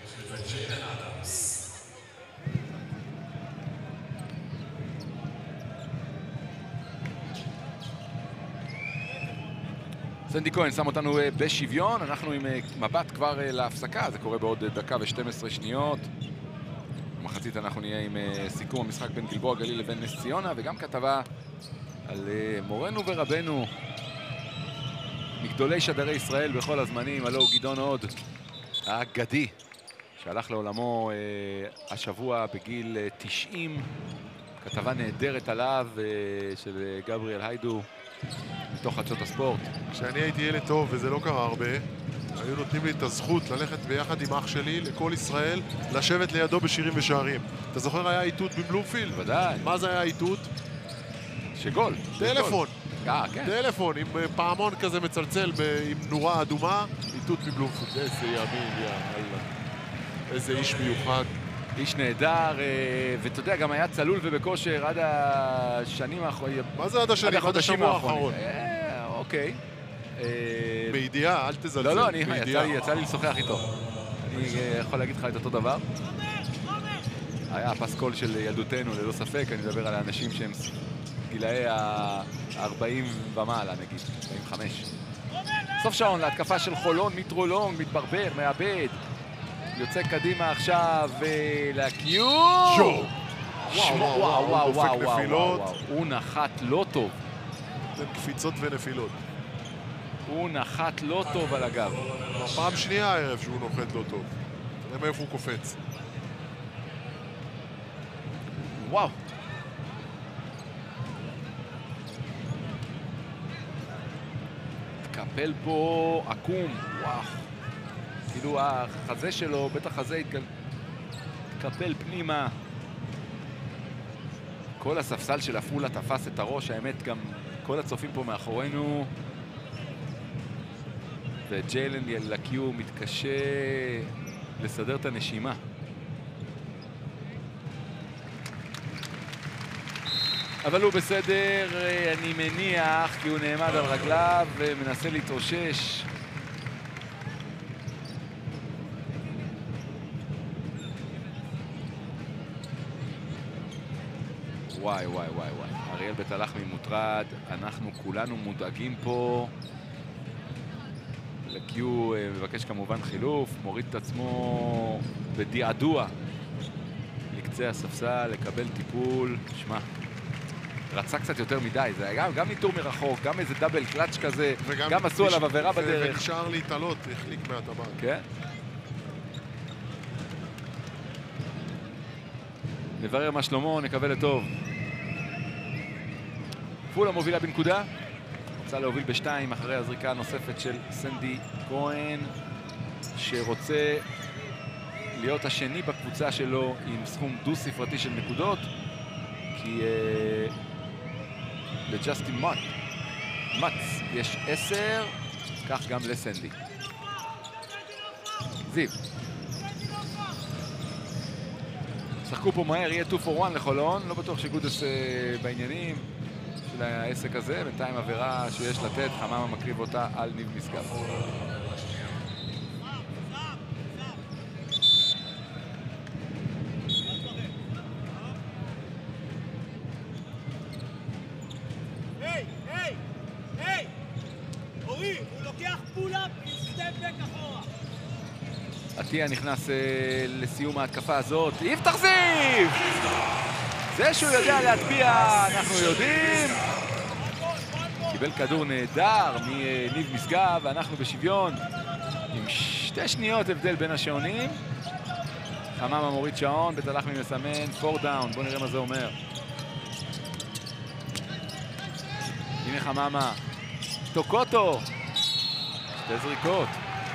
סנדי כהן שם אותנו בשוויון, אנחנו עם מבט כבר להפסקה, זה קורה בעוד דקה ו12 שניות. במחצית אנחנו נהיה עם סיכום המשחק בין גלבוע גליל לבין נס ציונה, וגם כתבה על מורנו ורבנו, מגדולי שדרי ישראל בכל הזמנים, הלו גדעון הוד, האגדי, שהלך לעולמו השבוע בגיל 90. כתבה נהדרת עליו של גבריאל היידו, מתוך חדשות הספורט. כשאני הייתי ילד טוב, וזה לא קרה הרבה, היו נותנים לי את הזכות ללכת ביחד עם אח שלי לכל ישראל, לשבת לידו בשירים ושערים. אתה זוכר היה איתות בבלומפילד? ודאי. מה זה היה איתות? שגול. טלפון. כן. טלפון עם פעמון כזה מצלצל עם נורה אדומה, איתות בבלומפילד. איזה ימין, יאללה. איזה איש מיוחד. איש נהדר, ואתה יודע, גם היה צלול ובכושר עד השנים האחרונות. מה זה עד השנים? עד השבוע האחרון. אוקיי. בידיעה, אל תזלזל. לא, יצא לי לשוחח איתו. אני יכול להגיד לך את אותו דבר. היה הפסקול של ילדותנו, ללא ספק. אני מדבר על האנשים שהם גילאי ה-40 ומעלה, נגיד, 45. סוף שעון להתקפה של חולון, מיטרולונג, מתברבר, מאבד. יוצא קדימה עכשיו לקיום. שו! וואו, דופק נפילות. הוא נחת לא טוב. נותן קפיצות ונפילות. הוא נחת לא טוב על הגב. פעם שנייה הערב שהוא נוחת לא טוב. תראה מאיפה הוא קופץ. וואו. קפל פה עקום, וואו. כאילו החזה שלו, בית החזה התקפל פנימה. כל הספסל של עפולה תפס את הראש, האמת גם כל הצופים פה מאחורינו. וג'יילן לקיו מתקשה לסדר את הנשימה. אבל הוא בסדר, אני מניח, כי הוא נעמד על רגליו ומנסה להתאושש. וואי, וואי, וואי, וואי. אריאל בית הלחמי מוטרד, אנחנו כולנו מודאגים פה. לקיו מבקש כמובן חילוף, מוריד את עצמו בדיעדוע לקצה הספסל, לקבל טיפול. שמע, רצה קצת יותר מדי, זה היה גם ניטור מרחוק, גם איזה דאבל קלאץ' כזה, גם עשו עליו עבירה בדרך. ונשאר להתעלות, החליק מהטבעת. כן. נברר מה שלמה, נקווה לטוב. עפולה מובילה בנקודה. רוצה להוביל בשתיים אחרי הזריקה הנוספת של סנדי כהן, שרוצה להיות השני בקבוצה שלו עם סכום דו-ספרתי של נקודות, כי לג'סטין מצ יש 10, כך גם לסנדי. זיו. שחקו פה מהר, יהיה 2 for 1 לחולון, לא בטוח שגודס בעניינים של העסק הזה, בינתיים עבירה שיש לתת, חממה מקריב אותה על ניב משגב. עטיה נכנס לסיום ההתקפה הזאת. יפתח זיו! זה שהוא יודע להטביע, אנחנו יודעים. קיבל כדור נהדר מניב משגב, ואנחנו בשוויון עם 2 שניות הבדל בין השעונים. חממה מוריד שעון, בית הלחמי מסמן 4 דאון. בואו נראה מה זה אומר. הנה חממה. טוקוטו. 2 זריקות.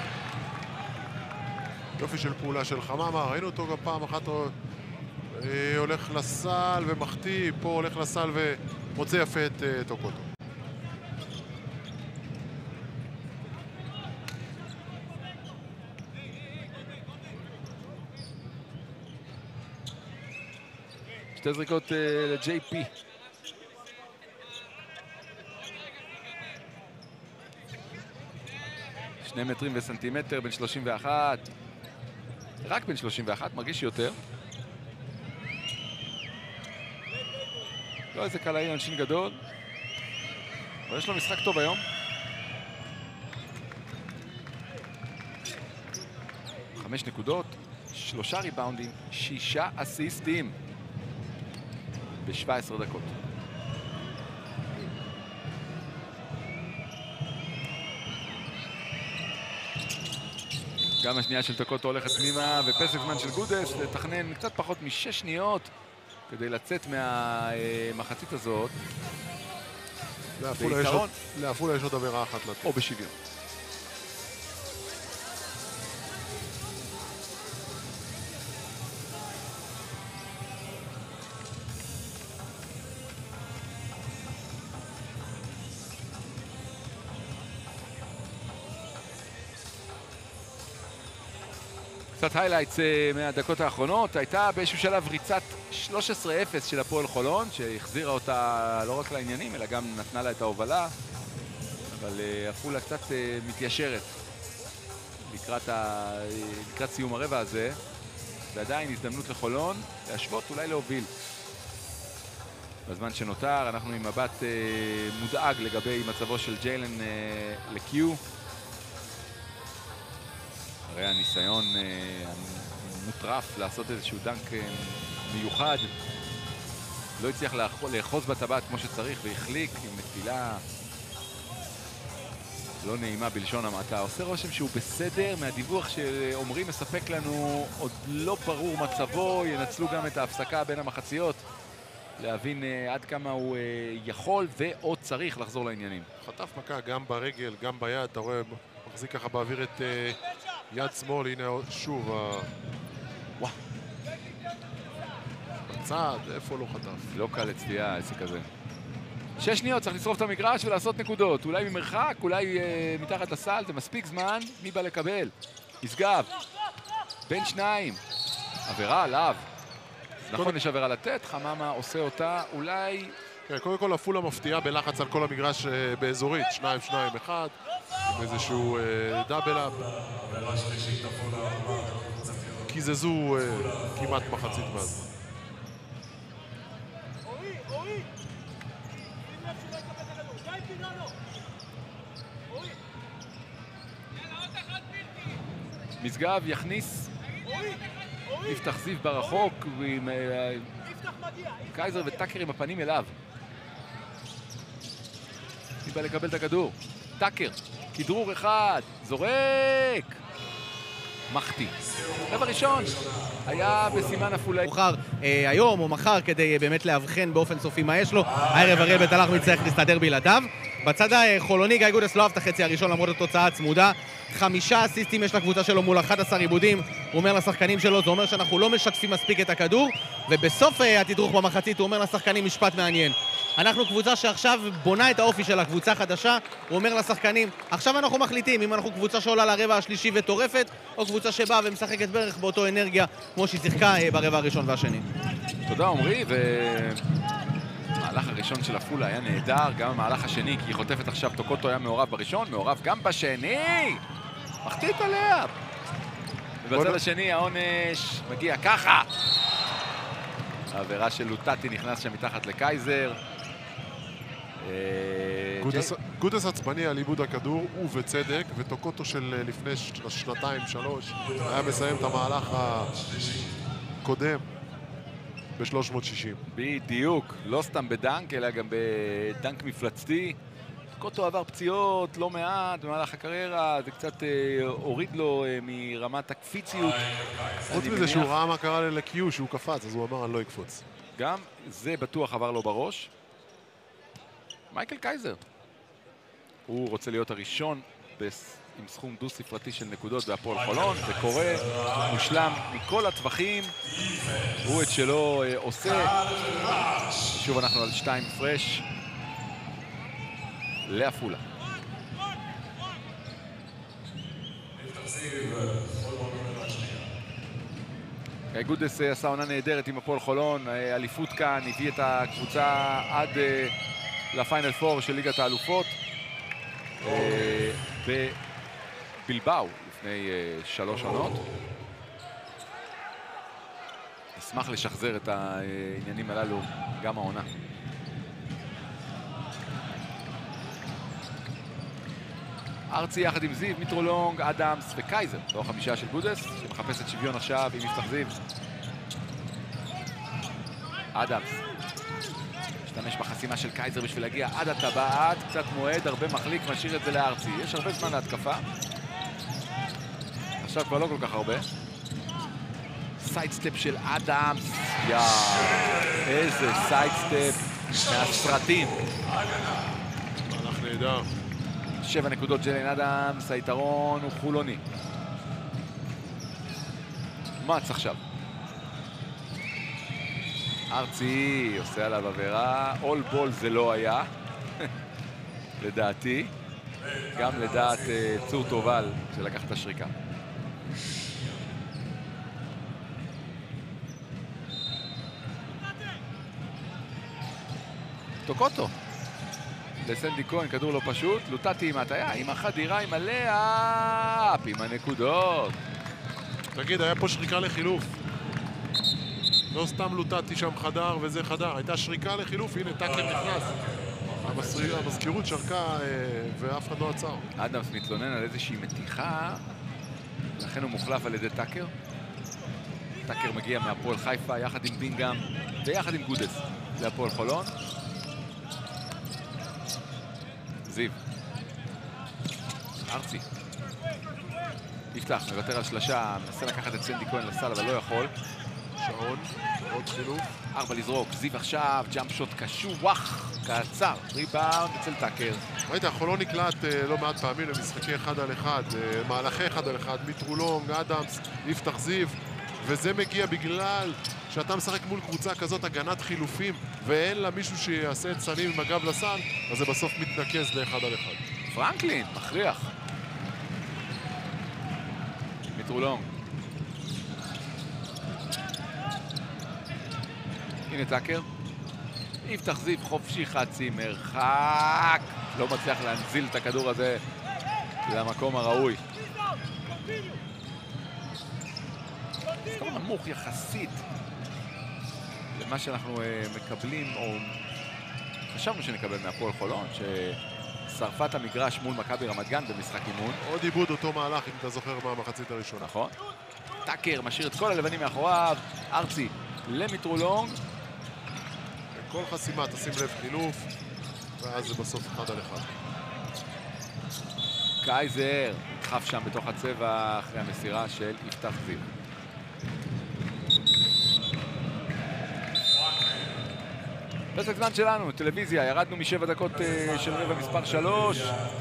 יופי של פעולה של חממה, ראינו אותו גם פעם אחת הולך לסל ומחטיא, פה הולך לסל ומוצא יפה את טוקוטו. שתי זריקות ל-JP. שני מטרים וסנטימטר, בין 31. רק בין 31, מרגיש יותר. לא איזה קלעי עונשין גדול, אבל יש לו משחק טוב היום. 5 נקודות, 3 ריבאונדים, 6 אסיסטים ב-17 דקות. גם השנייה של טוקוטו הולכת פנימה, ופסק זמן של גודס לתכנן קצת פחות מ6 שניות כדי לצאת מהמחצית הזאת. לעפולה יש עוד עבירה אחת לתת. או בשוויון. קצת היילייטס מהדקות האחרונות. הייתה באיזשהו שלב ריצת 13-0 של הפועל חולון, שהחזירה אותה לא רק לעניינים, אלא גם נתנה לה את ההובלה. אבל עפולה קצת מתיישרת לקראת סיום הרבע הזה. ועדיין הזדמנות לחולון להשוות, אולי להוביל. בזמן שנותר, אנחנו עם מבט מודאג לגבי מצבו של ג'יילן לקיו. הרי הניסיון מוטרף לעשות איזשהו דנק מיוחד. לא הצליח לאחוז בטבעת כמו שצריך והחליק עם נפילה לא נעימה בלשון המעטה. עושה רושם שהוא בסדר, מהדיווח שאומרים מספק לנו, עוד לא ברור מצבו, ינצלו גם את ההפסקה בין המחציות להבין עד כמה הוא יכול ועוד צריך לחזור לעניינים. חטף מכה גם ברגל, גם ביד, אתה רואה, מחזיק ככה באוויר את יד שמאל, הנה שוב, וואו. בצד, איפה לא חטף? לא קל לצדיעה העסק הזה. 6 שניות, צריך לשרוף את המגרש ולעשות נקודות. אולי ממרחק, אולי מתחת לסל, זה מספיק זמן. מי בא לקבל? משגב. בין שניים. עבירה עליו. נכון, יש עבירה לתת, חממה עושה אותה, אולי... כן, קודם כל עפולה מפתיעה בלחץ על כל המגרש באזורית, 2-2-1, עם איזשהו דאבל-אפ. קיזזו כמעט מחצית מהזמן. משגב יכניס, יפתח זיו ברחוק עם קייזר וטאקר עם הפנים אליו. מי בא לקבל את הכדור? טאקר, כדרור אחד, זורק! מחטיא. רבע ראשון היה בסימן עפולה. מאוחר היום או מחר כדי באמת להבחן באופן סופי מה יש לו. הערב אריאל בית הלחמי צריך להסתדר בלעדיו. בצד החולוני גיא גודס לא אהב את החצי הראשון למרות התוצאה הצמודה. 5 אסיסטים יש לקבוצה שלו מול 11 עיבודים. הוא אומר לשחקנים שלו, זה אומר שאנחנו לא משתפים מספיק את הכדור. ובסוף התדרוך במחצית הוא אומר לשחקנים משפט מעניין. אנחנו קבוצה שעכשיו בונה את האופי של הקבוצה חדשה. הוא אומר לשחקנים, עכשיו אנחנו מחליטים אם אנחנו קבוצה שעולה לרבע השלישי וטורפת, או קבוצה שבאה ומשחקת בערך באותו אנרגיה כמו שהיא שיחקה ברבע הראשון והשני. תודה עומרי, המהלך הראשון של עפולה היה נהדר, גם המהלך השני, כי היא חוטפת עכשיו, טוקוטו היה מעורב בראשון, מעורב גם בשני! מחטית עליה! ובצד השני העונש מגיע ככה! העבירה של לוטטי נכנס שם מתחת לקייזר. גודס עצבני על עיבוד הכדור, ובצדק, וטוקוטו של לפני 2-3 היה מסיים את המהלך הקודם ב-360. בדיוק, לא סתם בדנק, אלא גם בדנק מפלצתי. טוקוטו עבר פציעות לא מעט במהלך הקריירה, זה קצת הוריד לו מרמת הקפיציות. חוץ מזה שהוא ראה מה קרה לקיו שהוא קפץ, אז הוא אמר אני לא אקפוץ. גם זה בטוח עבר לו בראש. מייקל קייזר, הוא רוצה להיות הראשון עם סכום דו-ספרתי של נקודות בהפועל חולון, זה קורה, מושלם מכל הטווחים, הוא את שלו עושה. שוב אנחנו על 2 הפרש לעפולה. גודס עשה עונה נהדרת עם הפועל חולון, אליפות כאן, הביא את הקבוצה עד לפיינל 4 של ליגת האלופות בבלבאו לפני 3 עונות. נשמח לשחזר את העניינים הללו גם העונה. ארצי יחד עם זיו, מיטרולונג, אדמס וקייזר. לא 5 של גודס, שמחפשת שוויון עכשיו עם יפתח זיו. אדמס. משתמש בחסימה של קייזר בשביל להגיע עד הטבעת, קצת מועד, הרבה מחליק, משאיר את זה לארצי. יש הרבה זמן להתקפה. עכשיו כבר לא כל כך הרבה. סיידסטפ של אדמס. איזה סיידסטפ מהסרטים. מהלך נהדר. 7 נקודות ג'ליין אדמס, היתרון הוא חולוני. מאץ עכשיו. ארצי עושה עליו עבירה, אול בול זה לא היה, לדעתי, גם לדעת צור טובל שלקח את השריקה. טוקוטו. לסנדי כהן, כדור לא פשוט, לוטטי עם הטיה, עם החדירה, עם הלאפ, עם הנקודות. תגיד, היה פה שריקה לחילוף. לא סתם לוטטי שם חדר וזה חדר, הייתה שריקה לחילוף, הנה טאקר נכנס. המזכירות שרקה ואף אחד לא עצר. אדמס מתלונן על איזושהי מתיחה, לכן הוא מוחלף על ידי טאקר. טאקר מגיע מהפועל חיפה יחד עם בינגאם ויחד עם גודס להפועל חולון. זיו. ארצי. יפתח, מוותר על שלשה, מנסה לקחת את סנדי כהן לסל אבל לא יכול. שעון, עוד חילוף. 4 לזרוק, זיו עכשיו, ג'אמפ שוט קשוח, קצר, ריבאונד אצל טאקר. ראית, חולון נקלט לא מעט פעמים למשחקי 1 על 1, מהלכי 1 על 1, מיטרולונג, אדמס, יפתח זיו, וזה מגיע בגלל שאתה משחק מול קבוצה כזאת הגנת חילופים ואין לה מישהו שיעשה את סלים עם הגב לסל, אז זה בסוף מתנקז ל1 על 1. פרנקלין, מכריח. מיטרולונג. הנה טאקר. יפתח זיו חופשי חצי מרחק. לא מצליח להנזיל את הכדור הזה למקום הראוי. סקור נמוך יחסית למה שאנחנו מקבלים, או חשבנו שנקבל מהפועל חולון, ששרפה את המגרש מול מכבי רמת גן במשחק אימון. עוד עיבוד אותו מהלך, אם אתה זוכר, מהמחצית הראשונה. נכון. טאקר משאיר את כל הלבנים מאחוריו, ארצי למיטרולונג. כל חסימה, תשים לב, חילוף, ואז זה בסוף 1 על 1. קייזר נדחף שם בתוך הצבע אחרי המסירה של יפתח זיו. פסק זמן שלנו, טלוויזיה, ירדנו מ7 דקות של רבע מספר 3.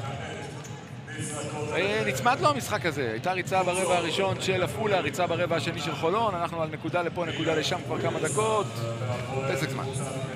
נצמד לו המשחק הזה, הייתה ריצה ברבע הראשון של עפולה, ריצה ברבע השני של חולון, אנחנו על נקודה לפה, נקודה לשם כבר כמה דקות. פסק זמן.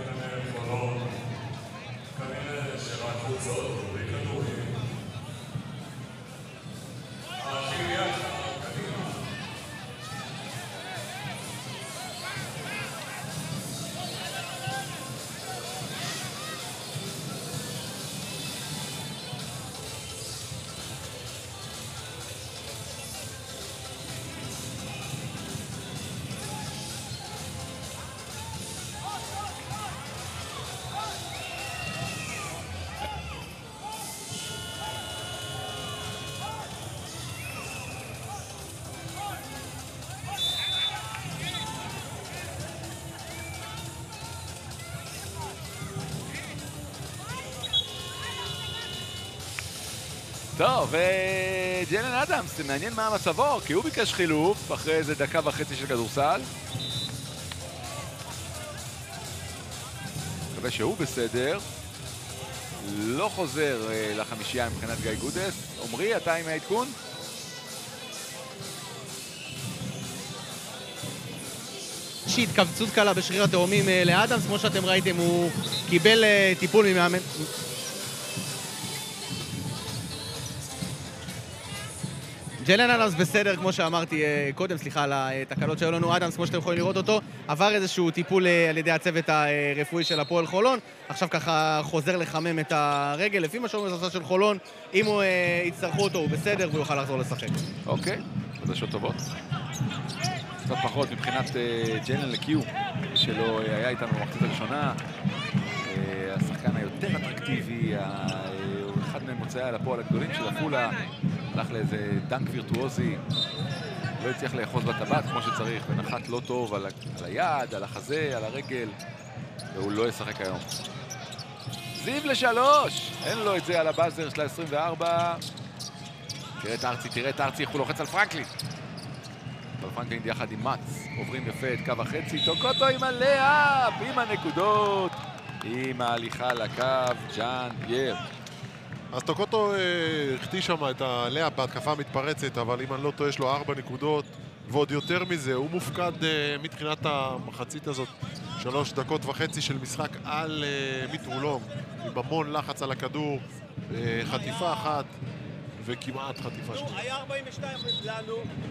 טוב, וג'יילן אדמס, מעניין מה מצבו, כי הוא ביקש חילוף אחרי איזה דקה וחצי של כדורסל. מקווה שהוא בסדר. לא חוזר לחמישייה מבחינת גיא גודס. עומרי, אתה עם העדכון? יש התכווצות קלה בשריר התאומים לאדמס, כמו שאתם ראיתם, הוא קיבל טיפול ממאמן. ג'יילן אדמס בסדר, כמו שאמרתי קודם, סליחה על התקלות שהיו לנו. אדמס, כמו שאתם יכולים לראות אותו, עבר איזשהו טיפול על ידי הצוות הרפואי של הפועל חולון. עכשיו ככה חוזר לחמם את הרגל. לפי מה שאומר הספסל של חולון, אם הוא יצטרכו אותו, הוא בסדר והוא יוכל לחזור לשחק. אוקיי, חדשות טובות. קצת פחות מבחינת ג'יילן לקיו, שלא היה איתנו במחצית הראשונה. השחקן היותר אטרקטיבי, הוא אחד ממוצאי על הפועל הגדולים של עפולה. הלך לאיזה דנק וירטואוזי, לא הצליח לאחוז בטבעת כמו שצריך, ונחת לא טוב על היד, על החזה, על הרגל, והוא לא ישחק היום. זיו לשלוש! אין לו את זה על הבאזר של ה-24. תראה את ארצי, איך הוא לוחץ על פרנקלין. אבל פרנקלין יחד עם מצ, עוברים יפה את קו החצי, טוקוטו עם הלאפ, עם הנקודות, עם ההליכה לקו, ג'אן פייר. אז טוקוטו החטיא שם את הלאפ בהתקפה המתפרצת, אבל אם אני לא טועה יש לו 4 נקודות, ועוד יותר מזה, הוא מופקד מתחילת המחצית הזאת 3 דקות וחצי של משחק על מיטרולונג, עם המון לחץ על הכדור, חטיפה אחת וכמעט חטיפה שנייה. היה 42 לנו.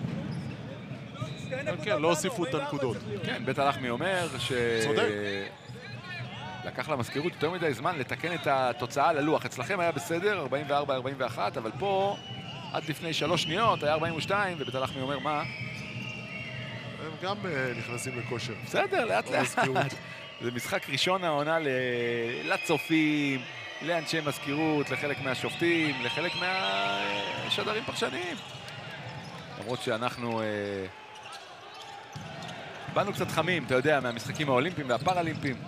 כן, לא הוסיפו את הנקודות. כן, בית הלחמי אומר ש... צודק. לקח למזכירות יותר מדי זמן לתקן את התוצאה ללוח. אצלכם היה בסדר, 44-41, אבל פה עד לפני 3 שניות היה 42, ובית הלחמי אומר מה? הם גם נכנסים לכושר. בסדר, לאט לאט. זה משחק ראשון העונה לצופים, לאנשי מזכירות, לחלק מהשופטים, לחלק מהשדרים פרשניים. למרות שאנחנו באנו קצת חמים, אתה יודע, מהמשחקים האולימפיים והפראלימפיים.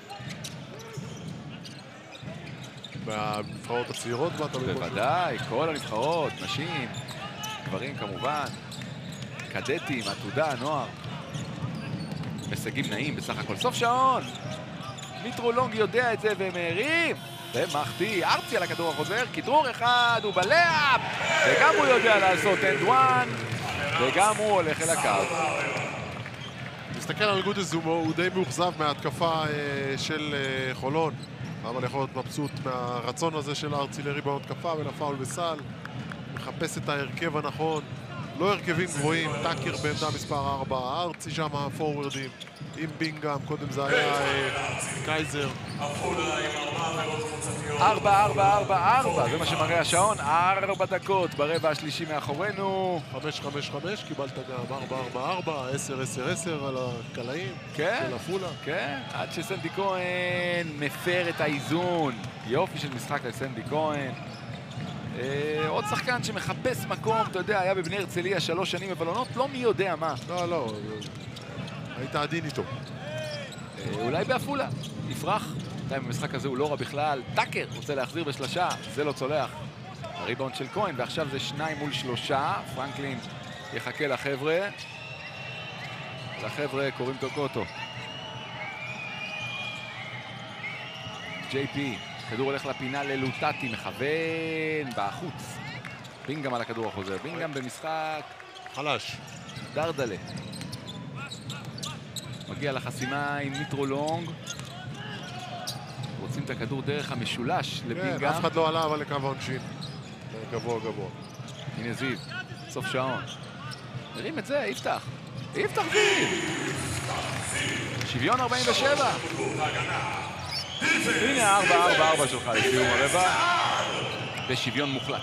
מהנבחרות הצעירות באת בכושר? בוודאי, כל הנבחרות, נשים, גברים כמובן, קדטים, עתודה, נוער. הישגים נעים בסך הכל. סוף שעון! מיטרו לונג יודע את זה ומרים! ומחטיא, ארצי על הכדור החוזר, כדרור אחד, הוא בלאפ! וגם הוא יודע לעשות end one, וגם הוא הולך אל הקו. מסתכל על גודס, הוא די מאוכזב מההתקפה של חולון, אבל יכול להיות מבסוט מהרצון הזה של ארצי לריבאונד התקפה ולפאול וסל. מחפש את ההרכב הנכון, לא הרכבים גבוהים, טאקר בעמדה מספר 4, ארצי שם פורורדים עם בינגאם, קודם זה היה קייזר. 4-4-4-4, זה מה שמראה השעון, 4 דקות ברבע השלישי מאחורינו. 5-5-5, קיבלת גם 4-4-4, 10-10-10 על הקלעים של אפולה. כן, עד שסנדי כהן מפר את האיזון. יופי של משחק לסנדי כהן. עוד שחקן שמחפש מקום, אתה יודע, היה בבני הרצליה 3 שנים בבלונות, לא מי יודע מה. לא, היית עדין איתו. אולי באפולה, יפרח. במשחק הזה הוא לא רע בכלל. טאקר רוצה להחזיר בשלושה, זה לא צולח. הריבאונד של כהן, ועכשיו זה 2 מול 3. פרנקלין יחכה לחבר'ה. לחבר'ה קוראים טוקוטו. JP, כדור הולך לפינה ללוטטי, מכוון בחוץ. בינגאם על הכדור החוזר, בינגאם במשחק חלש. דרדלה. מגיע לחסימה עם מיטרו לונג. רוצים את הכדור דרך המשולש לבינגאם. כן, אף אחד לא עלה אבל לקו העונשין. גבוה. הנה זיו, סוף שעון. נרים את זה, יפתח זיו! שוויון 47. הנה 4-4-4 שלך לסיום הרבע. בשוויון מוחלט.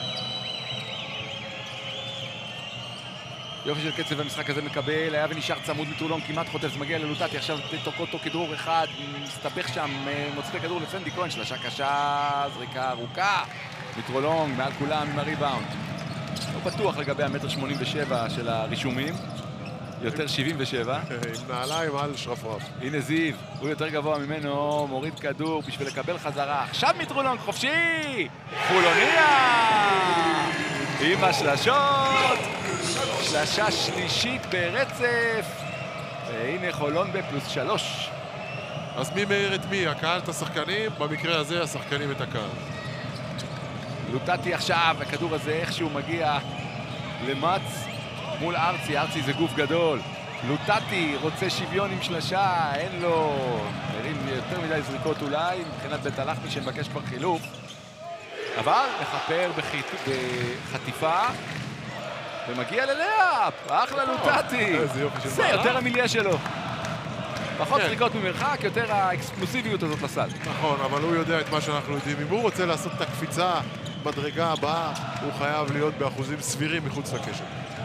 יופי של קצב במשחק הזה מקבל, היה ונשאר צמוד מטרולון, כמעט חוטף, זה מגיע ללוטטי, עכשיו טוקוטו כדרור אחד, מסתבך שם, מוצא את הכדור לסנדי כהן, שלשה קשה, זריקה ארוכה, מטרולון מעל כולם עם הריבאונד. לא בטוח לגבי ה1.87 של הרישומים, יותר 77. עם נעליים על שרפרף. הנה זיו, הוא יותר גבוה ממנו, מוריד כדור בשביל לקבל חזרה. עכשיו מטרולון חופשי! חולוניה! עם השלשות! שלשה שלישית ברצף. והנה חולון ב+3. אז מי מאיר את מי? הקהל את השחקנים? במקרה הזה השחקנים את הקהל. לוטטי עכשיו, הכדור הזה איכשהו מגיע למץ מול ארצי. ארצי זה גוף גדול. לוטטי רוצה שוויון עם שלשה, אין לו... מרים יותר מדי זריקות אולי, מבחינת בית הלחמי שמבקש כבר חילוף. אבל מחפר בחטיפה. ומגיע ללאפ, אחלה לוטטי. זה יותר המיליה שלו. פחות זריקות ממרחק, יותר האקסקלוסיביות הזאת לסל. נכון, אבל הוא יודע את מה שאנחנו יודעים. אם הוא רוצה לעשות את הקפיצה בדרגה הבאה, הוא חייב להיות באחוזים סבירים מחוץ לקשת.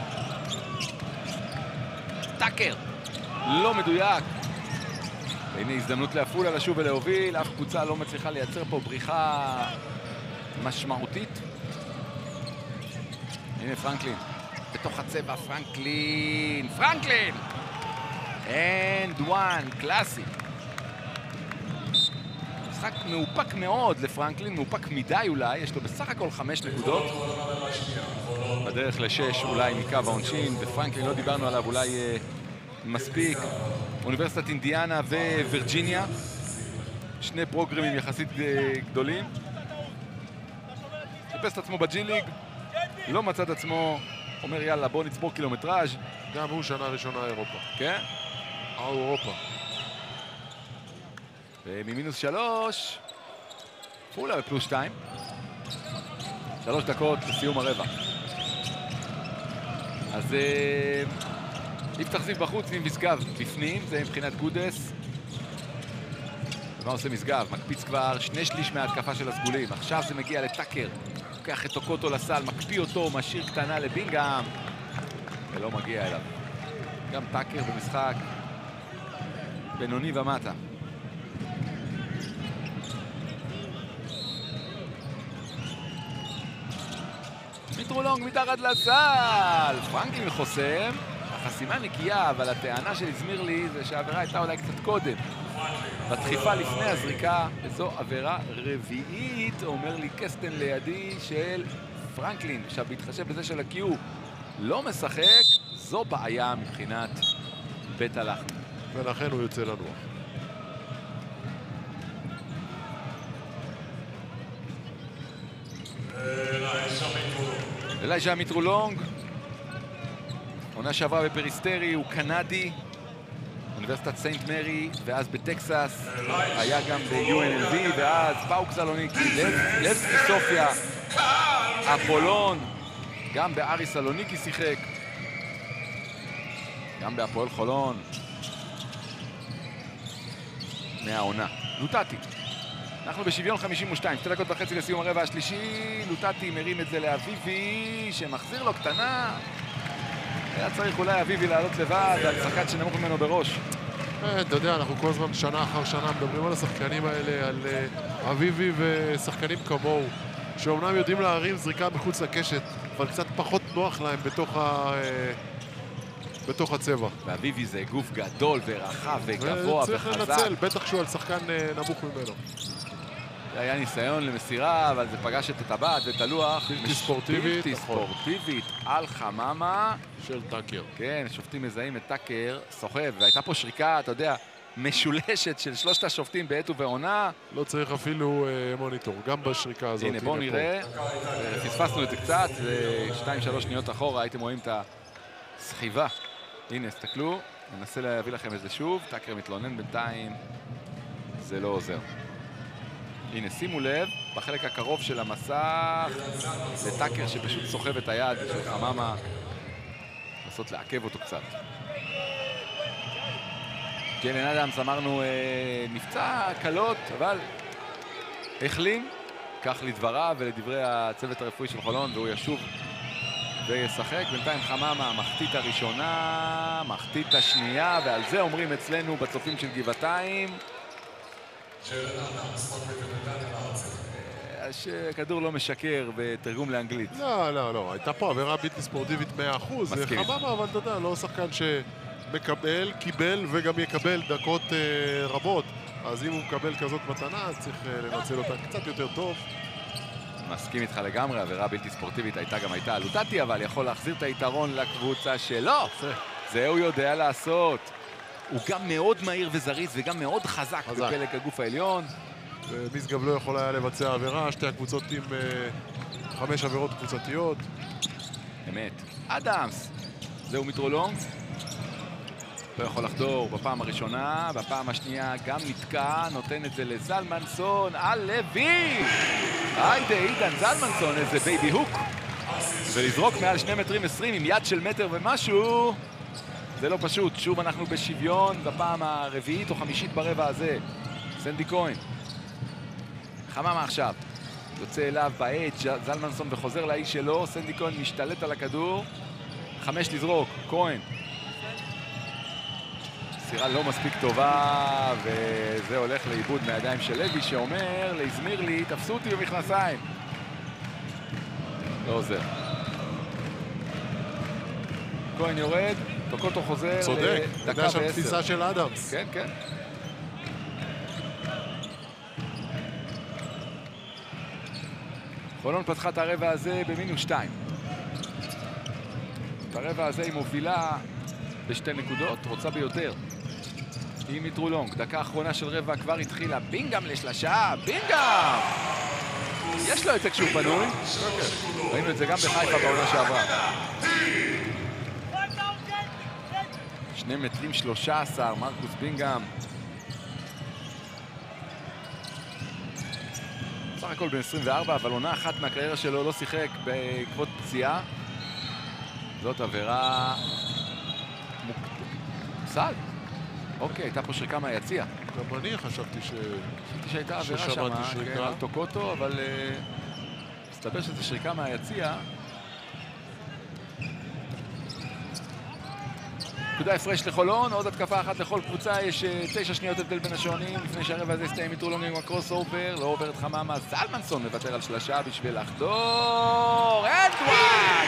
טאקר, לא מדויק. הנה הזדמנות לאפולה לשוב ולהוביל, אף קבוצה לא מצליחה לייצר פה בריחה משמעותית. הנה פרנקלין. בתוך הצבע, פרנקלין! And one, קלאסי. משחק מאופק מאוד לפרנקלין, מאופק מדי אולי, יש לו בסך הכל 5 נקודות. בדרך ל6 אולי מקו העונשין, ופרנקלין לא דיברנו עליו, אולי מספיק. אוניברסיטת אינדיאנה ווירג'יניה, 2 פרוגרמים יחסית גדולים. חיפש את עצמו בג'י ליג, לא מצא את עצמו. אומר יאללה בוא נצבור קילומטראז'. גם הוא שנה ראשונה אירופה. כן? אירופה. וממינוס 3 פולה ב+2. 3 דקות לסיום הרבע. אז יפתח זיו בחוץ עם משגב בפנים, זה מבחינת גודס. ומה עושה משגב? מקפיץ כבר 2/3 מההתקפה של הסגולים. עכשיו זה מגיע לטאקר. לוקח את טוקוטו לסל, מקפיא אותו, משאיר קטנה לבינגאם. ולא מגיע אליו. גם טאקר במשחק בינוני ומטה. מיטרולונג מתחת לסל. פרנקלין חוסם. החסימה נקייה, אבל הטענה של הזמיר זה שהעבירה הייתה אולי קצת קודם. בדחיפה לפני הזריקה, וזו עבירה רביעית, אומר לי קסטן לידי של פרנקלין. עכשיו, בהתחשב בזה של הקיו לא משחק, זו בעיה מבחינת בית הלחמי. ולכן הוא יוצא לנוח. אלייז'ה מיטרולונג, עונה שעברה בפריסטרי, הוא קנדי, אוניברסיטת סנט מרי, ואז בטקסס, היה גם ב-UNLV, ואז פאוק סלוניקי, לבסקי סופיה, אפולון, גם בארי סלוניקי שיחק, גם בהפועל חולון, מהעונה. לוטטי. אנחנו בשוויון 52, 2 דקות וחצי לסיום הרבע השלישי, לוטטי מרים את זה לאביבי, שמחזיר לו קטנה. היה צריך אולי אביבי לעלות לבד, על שחקן שנמוך ממנו בראש. אתה יודע, אנחנו כל הזמן שנה אחר שנה מדברים על השחקנים האלה, על אביבי ושחקנים כמוהו, שאומנם יודעים להרים זריקה מחוץ לקשת, אבל קצת פחות נוח להם בתוך הצבע. ואביבי זה גוף גדול ורחב וגבוה וחזק. צריך לנצל, בטח שהוא על שחקן נמוך ממנו. זה היה ניסיון למסירה, אבל זה פגש את הטבעת ואת הלוח. בלתי ספורטיבית, בלתי נכון. ספורטיבית על חממה. של טאקר. כן, השופטים מזהים את טאקר, סוחב, והייתה פה שריקה, אתה יודע, משולשת של שלושת השופטים בעת ובעונה. לא צריך אפילו מוניטור, גם בשריקה הזאת. הנה, בואו נראה. פספסנו את זה קצת, 2-3 שניות אחורה, הייתם רואים את הסחיבה. הנה, הסתכלו, ננסה להביא לכם את זה שוב. טאקר מתלונן בינתיים, זה לא עוזר. הנה, שימו לב, בחלק הקרוב של המסך, לטאקר שפשוט סוחב את היד של חממה, לנסות לעכב אותו קצת. ג'יילן אדמס, אמרנו, נפצע קלות, אבל החלים, כך לדבריו ולדברי הצוות הרפואי של חולון, והוא ישוב וישחק. בינתיים חממה, מחטית הראשונה, מחטית השנייה, ועל זה אומרים אצלנו בצופים של גבעתיים. שכדור לא משקר בתרגום לאנגלית. לא, הייתה פה עבירה בלתי ספורטיבית 100%. מסכים. חממה, אבל אתה יודע, לא שחקן שמקבל, קיבל וגם יקבל דקות רבות. אז אם הוא מקבל כזאת מתנה, אז צריך לנצל אותה קצת יותר טוב. מסכים איתך לגמרי, עבירה בלתי ספורטיבית הייתה לוטטי, אבל יכול להחזיר את היתרון לקבוצה שלו. זה הוא יודע לעשות. הוא גם מאוד מהיר וזריז וגם מאוד חזק בפלג הגוף העליון. ומשגב לא יכול היה לבצע עבירה, שתי הקבוצות עם 5 עבירות קבוצתיות. אמת. אדמס, זהו מיטרולונג. לא יכול לחדור בפעם הראשונה, בפעם השנייה גם נתקע, נותן את זה לזלמנסון, על לוי! היידה, עידן זלמנסון, איזה בייבי הוק. ולזרוק מעל 2.20 מטרים עם יד של מטר ומשהו. זה לא פשוט, שוב אנחנו בשוויון בפעם הרביעית או חמישית ברבע הזה. סנדי כהן. חממה עכשיו. יוצא אליו באדג' זלמנסון וחוזר לאיש שלו. סנדי כהן משתלט על הכדור. 5 לזרוק, כהן. סירה לא מספיק טובה, וזה הולך לאיבוד מהידיים של לוי שאומר להזמיר לי, תפסו אותי במכנסיים. לא עוזר. כהן יורד. טוקוטו חוזר צודק, לדקה אתה יודע שם ו10. תפיסה של אדמס. כן, כן. חולון פתחה את הרבע הזה ב-2-. את הרבע הזה היא מובילה ב2 נקודות, רוצה ביותר. היא מיטרולונג, דקה האחרונה של רבע כבר התחילה. בינגאם לשלשה, בינגאם! יש לו את זה כשהוא פנוי. ראינו את זה גם בחיפה בעונה שעברה. 2 מטרים 13, מרקוס בינגאם. בסך הכל בן 24, אבל עונה אחת מהקריירה שלו לא שיחק בעקבות פציעה. זאת עבירה... סל. אוקיי, הייתה פה שריקה מהיציע. גם אני חשבתי שהייתה עבירה שם, כן, על טוקוטו, אבל מסתבר שזה שריקה מהיציע. נקודה הפרש לחולון, עוד התקפה אחת לכל קבוצה, יש 9 שניות הבדל בין השעונים, לפני שהרבע הזה יסתיים מיטרולונג עם הקרוס אובר, לא עובר את חממה, זלמנסון מוותר על שלשה בשביל לחדור, אדואן!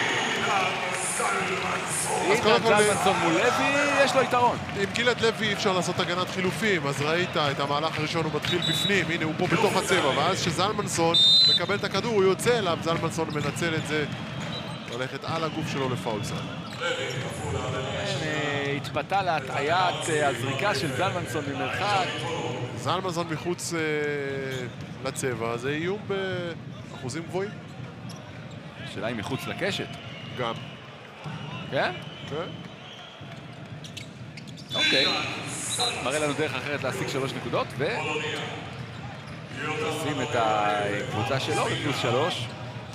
איתן זלמנסון מול לוי, יש לו יתרון. עם גלעד לוי אי אפשר לעשות הגנת חילופים, אז ראית את המהלך הראשון, הוא מתחיל בפנים, הנה הוא פה בתוך הצבע, ואז שזלמנסון מקבל את הכדור, הוא יוצא אליו, זלמנסון מנצל את זה. ללכת על הגוף שלו לפאול סל. התפתה להטעיית הזריקה של זלמנסון ממרחק. זלמנסון מחוץ לצבע, זה איום באחוזים גבוהים. השאלה היא מחוץ לקשת. גם. כן? כן. אוקיי. מראה לנו דרך אחרת להשיג 3 נקודות, נשים את הקבוצה שלו בפלוס 3.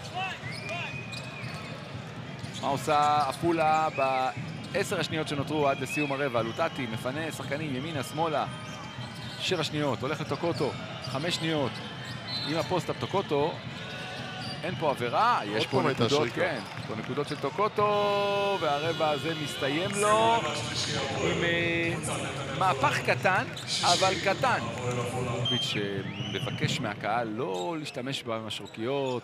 מה עושה עפולה ב10 השניות שנותרו עד לסיום הרבע? לוטטי מפנה שחקנים ימינה, שמאלה. 7 שניות, הולך לטוקוטו, 5 שניות. עם הפוסט-אפ טוקוטו, אין פה עבירה, יש פה נקודות, כן. פה נקודות של טוקוטו, והרבע הזה מסתיים לו עם מהפך קטן, אבל קטן. ביץ' מבקש מהקהל לא להשתמש במשרוקיות.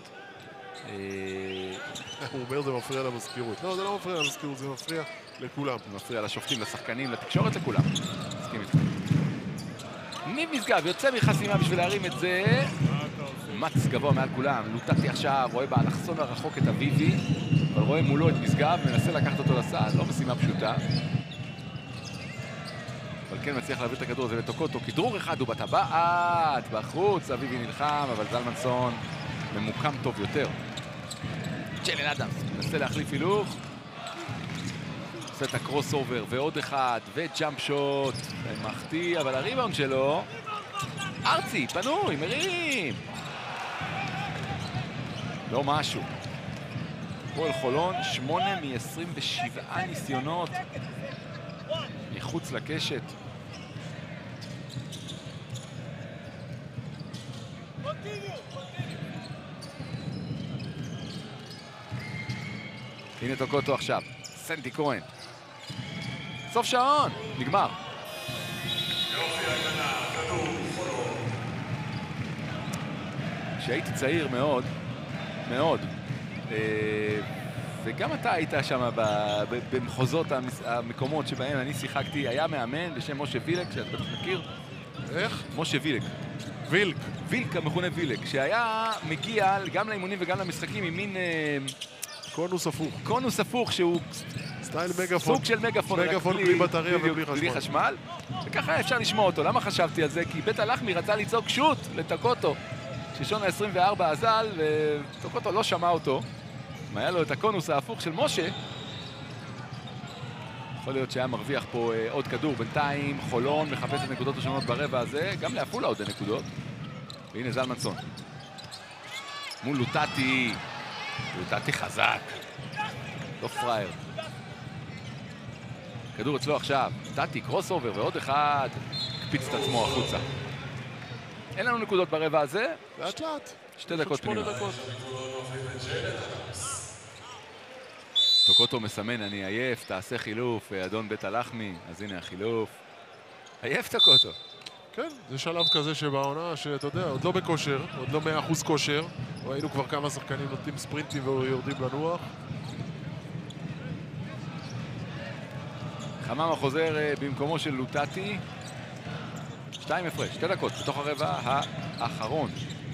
הוא אומר זה מפריע למזכירות. לא, זה לא מפריע למזכירות, זה מפריע לכולם. זה מפריע לשופטים, לשחקנים, לתקשורת, לכולם. מסכים איתך. ניב משגב יוצא מחסימה בשביל להרים את זה. מץ גבוה מעל כולם. לוטטי עכשיו, רואה באלכסון הרחוק את אביבי, אבל רואה מולו את משגב, מנסה לקחת אותו לסל, לא משימה פשוטה. אבל כן מצליח להעביר את הכדור הזה לטוקוטו. כדרור אחד הוא בטבעת, בחוץ, אביבי נלחם, אבל זלמנסון ממוקם טוב יותר. ג'יילן אדמס מנסה להחליף הילוך. עושה את הקרוס אובר, ועוד אחד, וג'אמפ שוט. מחטיא, אבל הריבאונד שלו, ארצי, פנוי, מרים. לא משהו. הפועל חולון, 8 מ-27 ניסיונות מחוץ לקשת. הנה טוקוטו עכשיו, סנטי כהן. סוף שעון, נגמר. כשהייתי צעיר מאוד, מאוד, וגם אתה היית שם במחוזות המקומות שבהם אני שיחקתי, היה מאמן בשם משה וילק, שאת בטח מכיר. איך? משה וילק. וילק. וילק המכונה וילק, שהיה מגיע גם לאימונים וגם למשחקים עם מין... קונוס הפוך. קונוס הפוך שהוא... סטייל מגפון. סוג של מגפון. מגפון בלי בטריה ובלי חשמל. וככה אפשר לשמוע אותו. למה חשבתי על זה? כי בית הלחמי רצה לצעוק שוט לטוקוטו. כששון ה-24 אזל, וטוקוטו לא שמע אותו. אם היה לו את הקונוס ההפוך של משה, יכול להיות שהיה מרוויח פה עוד כדור. בינתיים חולון מחפש את נקודות השונות ברבע הזה. גם לעפולה עוד נקודות. והנה זלמנסון. מול לוטטי. לוטטי חזק. לא פרייר. כדור אצלו עכשיו. לוטטי, קרוס אובר ועוד אחד. הקפיץ את עצמו החוצה. אין לנו נקודות ברבע הזה. לאט לאט. 2 דקות פנימה. טוקוטו מסמן, אני עייף, תעשה חילוף, אדון בית הלחמי. אז הנה החילוף. עייף טוקוטו. כן, זה שלב כזה שבעונה שאתה יודע, עוד לא בכושר, עוד לא 100% כושר. ראינו כבר כמה שחקנים נותנים ספרינטים ויורדים לנוח. חממה חוזר במקומו של לוטטי. 2 הפרש, 2 דקות בתוך הרבע האחרון.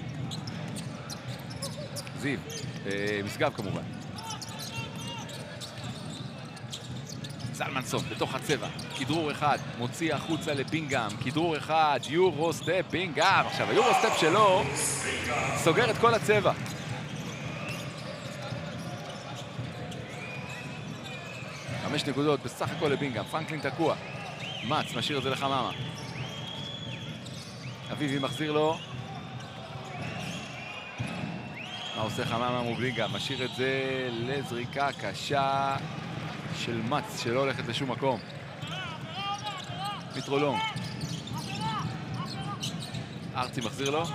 זיו, משגב כמובן. זלמנסון בתוך הצבע, כדרור אחד, מוציא החוצה לבינגאם, כדרור אחד, יורו סטפ, בינגאם. עכשיו היורו סטפ שלו סוגר את כל הצבע. חמש נקודות בסך הכל לבינגאם, פרנקלין תקוע. מץ, משאיר את זה לחממה. אביבי מחזיר לו. מה עושה חממה מול בינגאם? משאיר את זה לזריקה קשה של מץ שלא הולכת לשום מקום. מיטרולונג. ארצי מחזיר לו.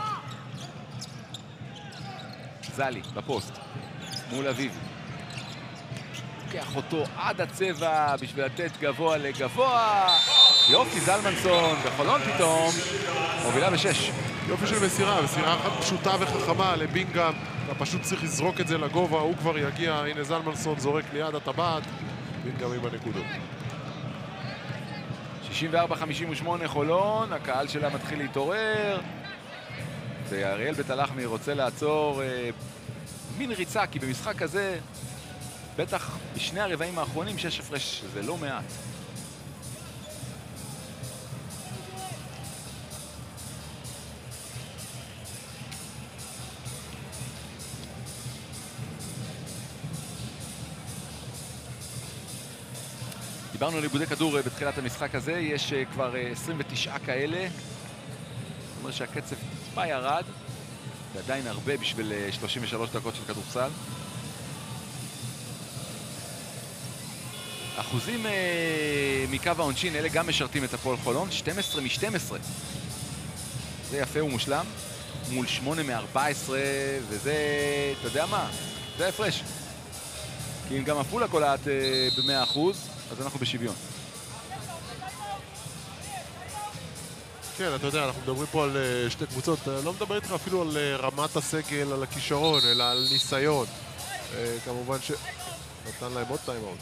זלי בפוסט מול אביבי. לוקח אותו עד הצבע בשביל לתת גבוה לגבוה. יופי, זלמנסון בחולון פתאום מובילה ב6. יופי של מסירה, מסירה אחת פשוטה וחכמה לבינגאם. אתה פשוט צריך לזרוק את זה לגובה, הוא כבר יגיע. הנה זלמנסון זורק ליד הטבעת. בינגאם עם הנקודות. 64-58 חולון, הקהל שלה מתחיל להתעורר. ואריאל בית הלחמי רוצה לעצור מין ריצה, כי במשחק הזה בטח בשני הרבעים האחרונים 6 הפרש, זה לא מעט. דיברנו על איבודי כדור בתחילת המשחק הזה, יש כבר 29 כאלה. זאת אומרת שהקצב טיפה ירד, זה עדיין הרבה בשביל 33 דקות של כדורסל. אחוזים מקו העונשין, אלה גם משרתים את הפועל חולון, 12 מ-12. זה יפה ומושלם, מול 8 מ-14, וזה, אתה יודע מה, זה הפרש. כי אם גם עפולה קולעת ב-100%, אז אנחנו בשוויון. כן, אתה יודע, אנחנו מדברים פה על שתי קבוצות, לא מדבר איתך אפילו על רמת הסגל, על הכישרון, אלא על ניסיון. כמובן שנתן להם עוד טיימאוט.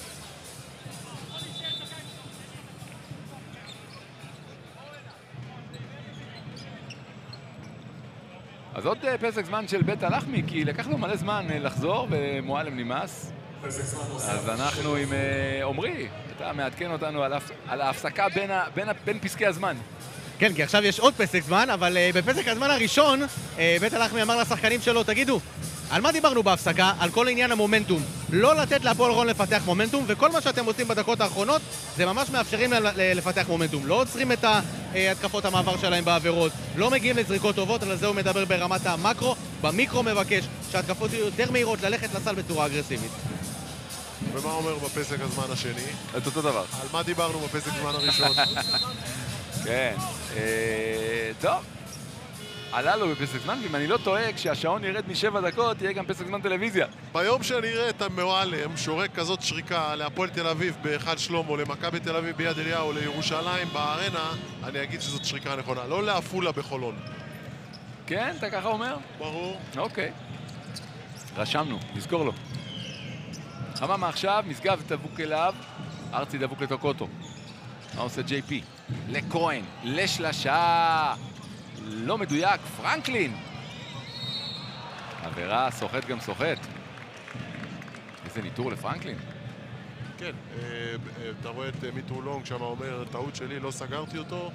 אז עוד פסק זמן של בית הלחמי, כי לקח לו מלא זמן לחזור ומועלם נמאס. אז אנחנו עם עומרי, אתה מעדכן אותנו על ההפסקה בין פסקי הזמן. כן, כי עכשיו יש עוד פסק זמן, אבל בפסק הזמן הראשון, בית הלחמי אמר לשחקנים שלו, תגידו, על מה דיברנו בהפסקה? על כל עניין המומנטום. לא לתת להפועל חולון לפתח מומנטום, וכל מה שאתם עושים בדקות האחרונות, זה ממש מאפשרים לפתח מומנטום. לא עוצרים את התקפות המעבר שלהם בעבירות, לא מגיעים לזריקות טובות, על זה הוא מדבר ברמת המקרו, במיקרו מבקש שהתקפות יהיו יותר מהירות ללכת לסל בצורה אגרסיבית. ומה אומר בפסק הזמן השני? את אותו דבר. על מה דיברנו בפסק הזמן הראשון? כן, טוב. עלה לו בפסק זמן, ואם אני לא טועה, כשהשעון ירד מ7 דקות, יהיה גם פסק זמן טלוויזיה. ביום שאני אראה את המועלם שורק כזאת שריקה להפועל תל אביב באחד שלמה, למכבי תל אביב ביד אליהו, לירושלים בארנה, אני אגיד שזאת שריקה נכונה. לא לעפולה בחולון. כן, אתה ככה אומר? ברור. אוקיי. רשמנו, נזכור לו. חממה עכשיו, משגב דבוק אליו, ארצי דבוק לטוקוטו. מה עושה JP? לכהן, לשלשה. לא מדויק, פרנקלין. עבירה, סוחט גם סוחט. איזה ניטור לפרנקלין. כן, אתה רואה את מיטרו לונג שם אומר, טעות שלי, לא סגרתי אותו.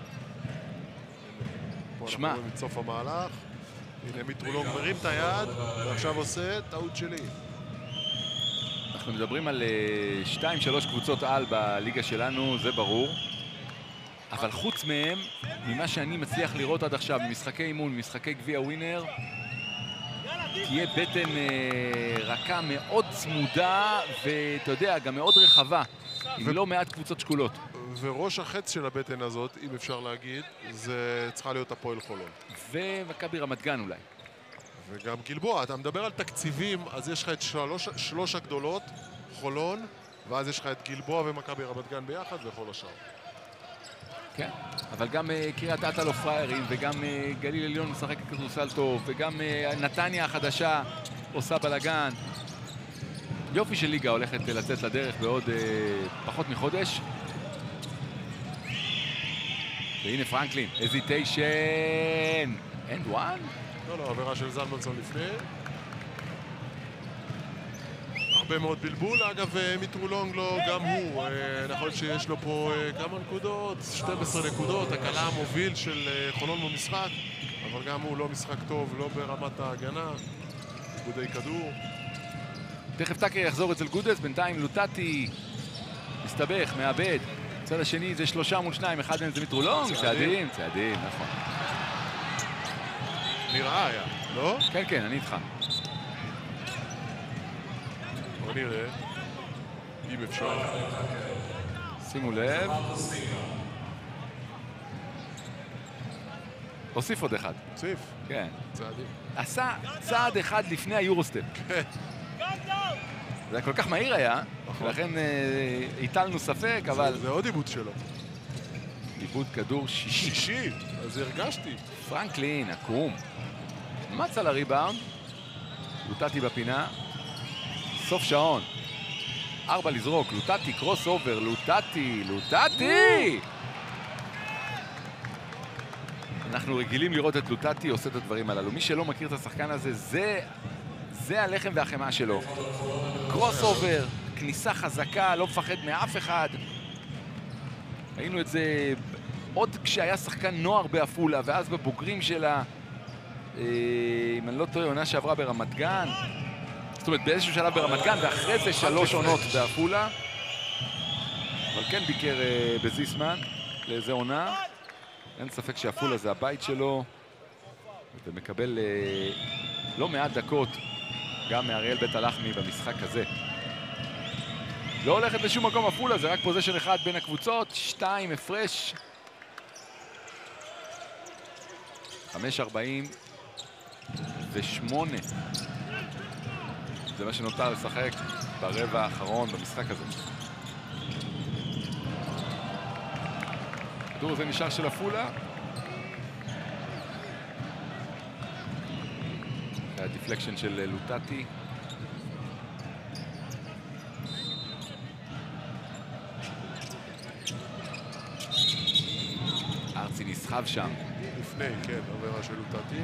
פה שמע. אנחנו רואים את סוף המהלך. הנה מיטרו לונג מרים את היד, ועכשיו עושה טעות שלי. אנחנו מדברים על 2-3 קבוצות על בליגה שלנו, זה ברור. אבל חוץ מהם, ממה שאני מצליח לראות עד עכשיו, ממשחקי אימון, ממשחקי גביע ווינר, תהיה בטן רכה מאוד צמודה, ואתה יודע, גם מאוד רחבה, עם לא מעט קבוצות שקולות. וראש החץ של הבטן הזאת, אם אפשר להגיד, זה צריכה להיות הפועל חולון. ומכבי רמת גן אולי. וגם גלבוע, אתה מדבר על תקציבים, אז יש לך את שלוש הגדולות, חולון, ואז יש לך את גלבוע ומכבי רמת גן ביחד וכל השאר. כן, אבל גם קריית אתא לא פריירים, וגם גליל עליון משחק כדורסל טוב, וגם נתניה החדשה עושה בלגן. יופי של ליגה הולכת לצאת לדרך בעוד פחות מחודש. והנה פרנקלין, הזיטיישן, אנד וואן? לא, עבירה של זלמנסון לפני. הרבה מאוד בלבול, אגב מיטרולונג לא, גם הוא, נכון שיש לו פה כמה נקודות, 12 נקודות, הקלה המוביל של חולון במשחק, אבל גם הוא לא משחק טוב, לא ברמת ההגנה, איבודי כדור. תכף טאקר יחזור אצל גודס, בינתיים לוטטי מסתבך, מאבד. הצד השני זה 3 מול 2, אחד מהם זה מיטרולונג, צעדים, נכון. נראה היה, לא? כן, כן, אני איתך. בוא נראה, אם אפשר. שימו לב. הוסיף עוד אחד. הוסיף. כן. צעדים. עשה צעד אחד לפני היורוסטפ. כן. זה היה כל כך מהיר היה, ולכן היטלנו ספק, אבל... זה עוד עיבוד שלו. עיבוד כדור שישי. אז הרגשתי. פרנקלין, עקום. מצא לריבאונד. לוטטי בפינה. סוף שעון. 4 לזרוק, לוטטי, קרוס אובר, לוטטי! אנחנו רגילים לראות את לוטטי עושה את הדברים הללו. מי שלא מכיר את השחקן הזה, זה הלחם והחמאה שלו. קרוס אובר, כניסה חזקה, לא מפחד מאף אחד. ראינו את זה עוד כשהיה שחקן נוער בעפולה, ואז בבוגרים שלה, אם אני לא טועה, עונה שעברה ברמת גן. זאת אומרת, באיזשהו שלב ברמת גן, ואחרי זה 3 עונות בעפולה. אבל כן ביקר בזיסמן לאיזה עונה. אין ספק שעפולה זה הבית שלו, ומקבל לא מעט דקות גם מאריאל בית הלחמי במשחק הזה. לא הולכת לשום מקום עפולה, זה רק פוזיישן אחד בין הקבוצות, 2 הפרש. 5:48. זה מה שנותר לשחק ברבע האחרון במשחק הזה. הכדור הזה נשאר של עפולה. הדיפלקשן של לוטטי. ארצי נסחב שם. לפני, כן, עבירה של לוטטי.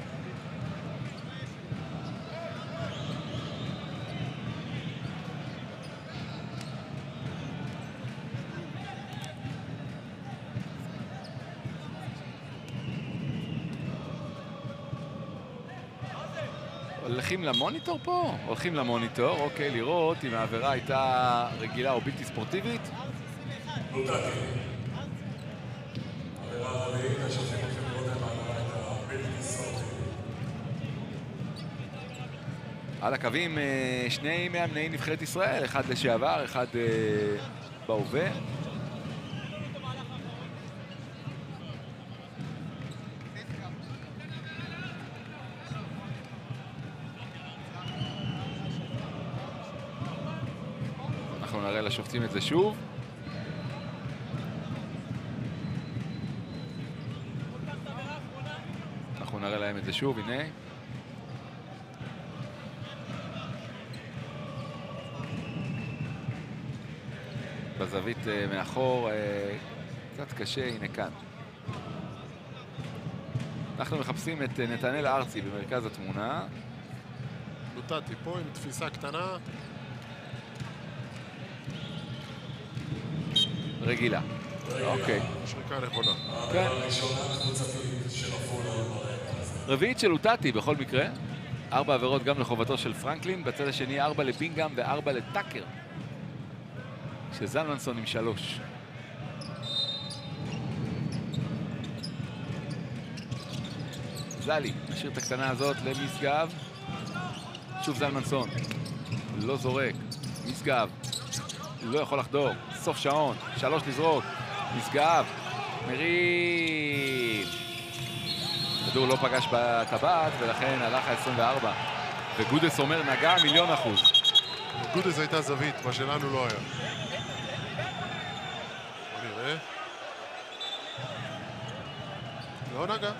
הולכים למוניטור פה? הולכים למוניטור, אוקיי, לראות אם העבירה הייתה רגילה או בלתי ספורטיבית. לוטטי. עבירה רביעית, השופטים הולכים לראות אם העבירה הייתה בלתי ספורטיבית. על הקווים 2 מאמני נבחרת ישראל, אחד לשעבר, אחד בהווה. אנחנו נראה לשופטים את זה שוב. אנחנו נראה להם את זה שוב, הנה. בזווית מאחור, קצת קשה, הנה כאן. אנחנו מחפשים את נתנאל ארצי במרכז התמונה. לוטטי פה עם תפיסה קטנה. רגילה. אוקיי. שריקה נכונה. כן. רביעית של לוטטי בכל מקרה. 4 עבירות גם לחובתו של פרנקלין. בצד השני 4 לבינגהם ו4 לטאקר. שזלמנסון עם 3. זלי, נשאיר את הקטנה הזאת למשגב. שוב זלמנסון. לא זורק. משגב. לא יכול לחדור. סוף שעון. 3 לזרוק. משגב. מרים. כדור לא פגש בטבעת, ולכן הלך ה-24. וגודס אומר נגע 1,000,000%. גודס הייתה זווית, מה שלנו לא היה. בוא נראה. לא נגע.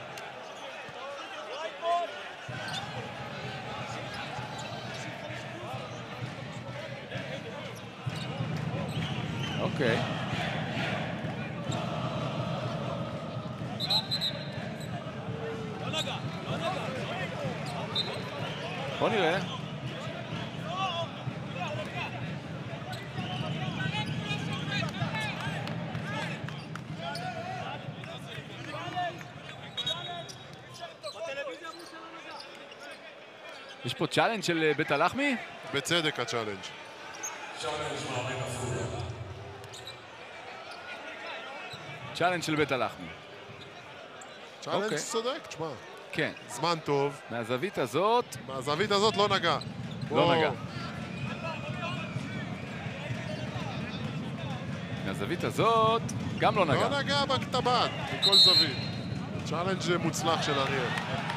אוקיי. בוא נראה. יש פה צ'אלנג' של בית הלחמי? בצדק הצ'אלנג'. צ'אלנג' של בית הלחמי. צ'אלנג' אוקיי. צודק, תשמע. כן. זמן טוב. מהזווית הזאת... מהזווית הזאת לא נגע. לא נגע. מהזווית הזאת גם לא נגע. לא נגע בטבעת, מכל זווית. צ'אלנג' מוצלח של אריאל.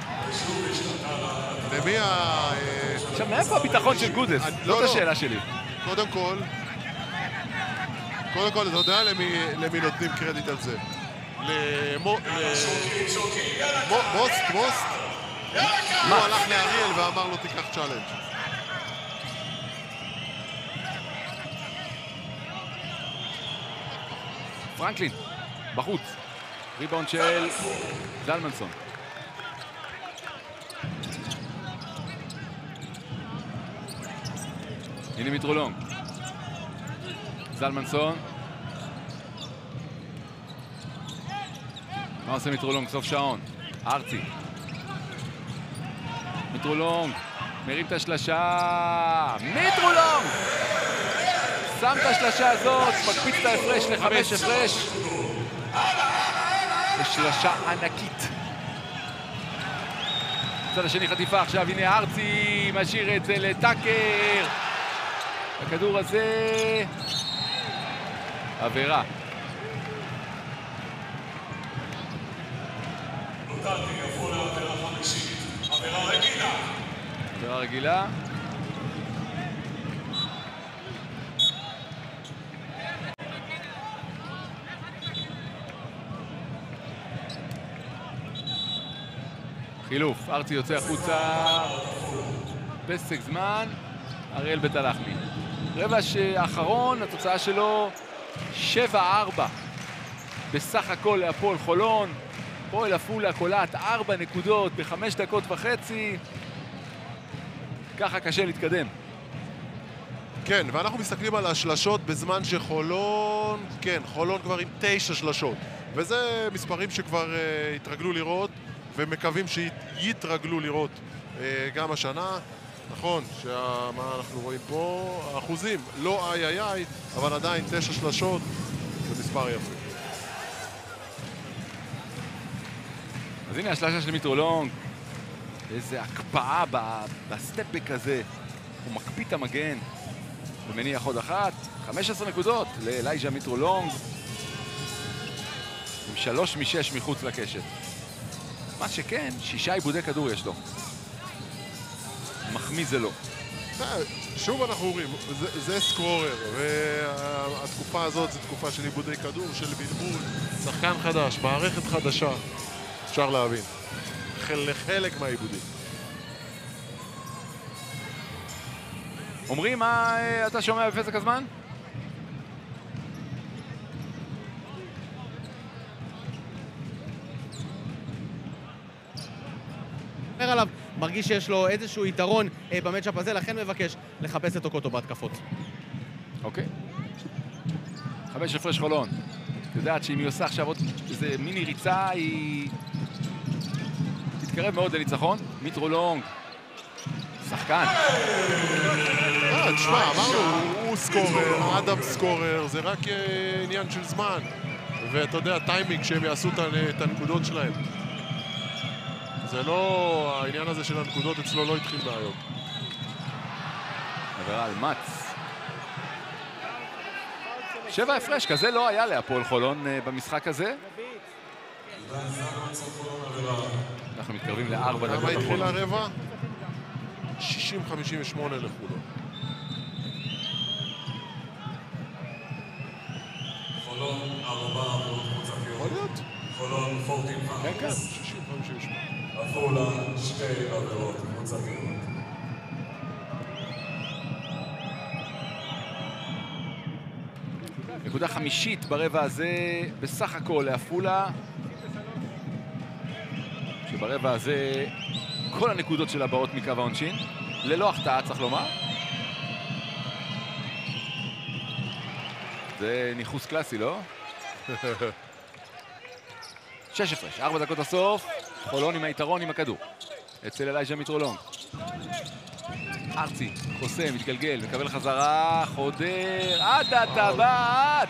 למי ה... עכשיו, מאיפה הביטחון של גודס? זאת השאלה שלי. קודם כל, אתה יודע למי נותנים קרדיט על זה? מוסט? הוא הלך לאריאל ואמר לו תיקח צ'אלנג'. פרנקלין, בחוץ. ריבאונד של זלמנסון. הנה מיטרולונג. זלמנסון. מה עושה מיטרולונג? סוף שעון. ארצי. מיטרולונג. מרים את השלשה. מיטרולונג! שם את השלשה הזאת, מקפיץ את ההפרש ל5 הפרש. בשלשה ענקית. צד השני חטיפה עכשיו, הנה ארצי משאיר את זה לטאקר. הכדור הזה... עבירה. עבירה רגילה. חילוף, ארצי יוצא החוצה, פסק זמן, אריאל בית הלחמי. רבע האחרון, התוצאה שלו 7-4 בסך הכל להפועל חולון. הפועל עפולה קולעת 4 נקודות ב5 דקות וחצי. ככה קשה להתקדם. כן, ואנחנו מסתכלים על השלשות בזמן שחולון, כן, חולון כבר עם 9 שלשות. וזה מספרים שכבר התרגלו לראות, ומקווים שיתרגלו לראות גם השנה. נכון, מה אנחנו רואים פה, האחוזים לא איי, אבל עדיין 9 שלשות, זה מספר יפה. אז הנה השלשה של מיטרולונג. איזה הקפאה בסטפק הזה. הוא מקפיא את המגן ומניח עוד אחת. 15 נקודות לאלייג'ה מיטרולונג. עם 3 מ-6 מחוץ לקשת. מה שכן, 6 עיבודי כדור יש לו. מחמיא זה לא. שוב אנחנו אומרים, זה סקרורר, והתקופה הזאת זו תקופה של עיבודי כדור, של בלבול, שחקן חדש, מערכת חדשה, אפשר להבין. חלק מהעיבודים. אומרים מה אתה שומע בפסק הזמן? עליו, מרגיש שיש לו איזשהו יתרון במצ'אפ הזה, לכן מבקש לחפש את אוקוטו בהתקפות. אוקיי. 5 הפרש חולון. את יודעת שאם היא עושה עכשיו עוד איזה מיני ריצה, היא תתקרב מאוד לניצחון. מיטרולונג. שחקן. תשמע, אמרנו, הוא סקורר, אדם סקורר, זה רק עניין של זמן. ואתה יודע, טיימינג שהם יעשו את הנקודות שלהם. זה לא, העניין הזה של הנקודות אצלו לא התחיל מהיום. עבירה על מץ. 7 הפרש, כזה לא היה להפועל חולון במשחק הזה. אנחנו מתקרבים ל4 דקות אחרונות. כמה התחיל הרבע? 60-58 לחולון. חולון 4 עבירות קבוצתיות. יכול להיות? חולון 14 כן, כן, פאולס. 60-58. עפולה 2 עבירות קבוצתיות. נקודה חמישית ברבע הזה בסך הכל לעפולה, שברבע הזה כל הנקודות שלה באות מקו העונשין, ללא החטאה צריך לומר. זה ניחוס קלאסי, לא? 6 הפרש, 4 דקות הסוף, חולון עם היתרון עם הכדור. אצל אלייג'ה מיטרולונג. ארצי, חוסם, מתגלגל, מקבל חזרה, חודר, עד הטבעת!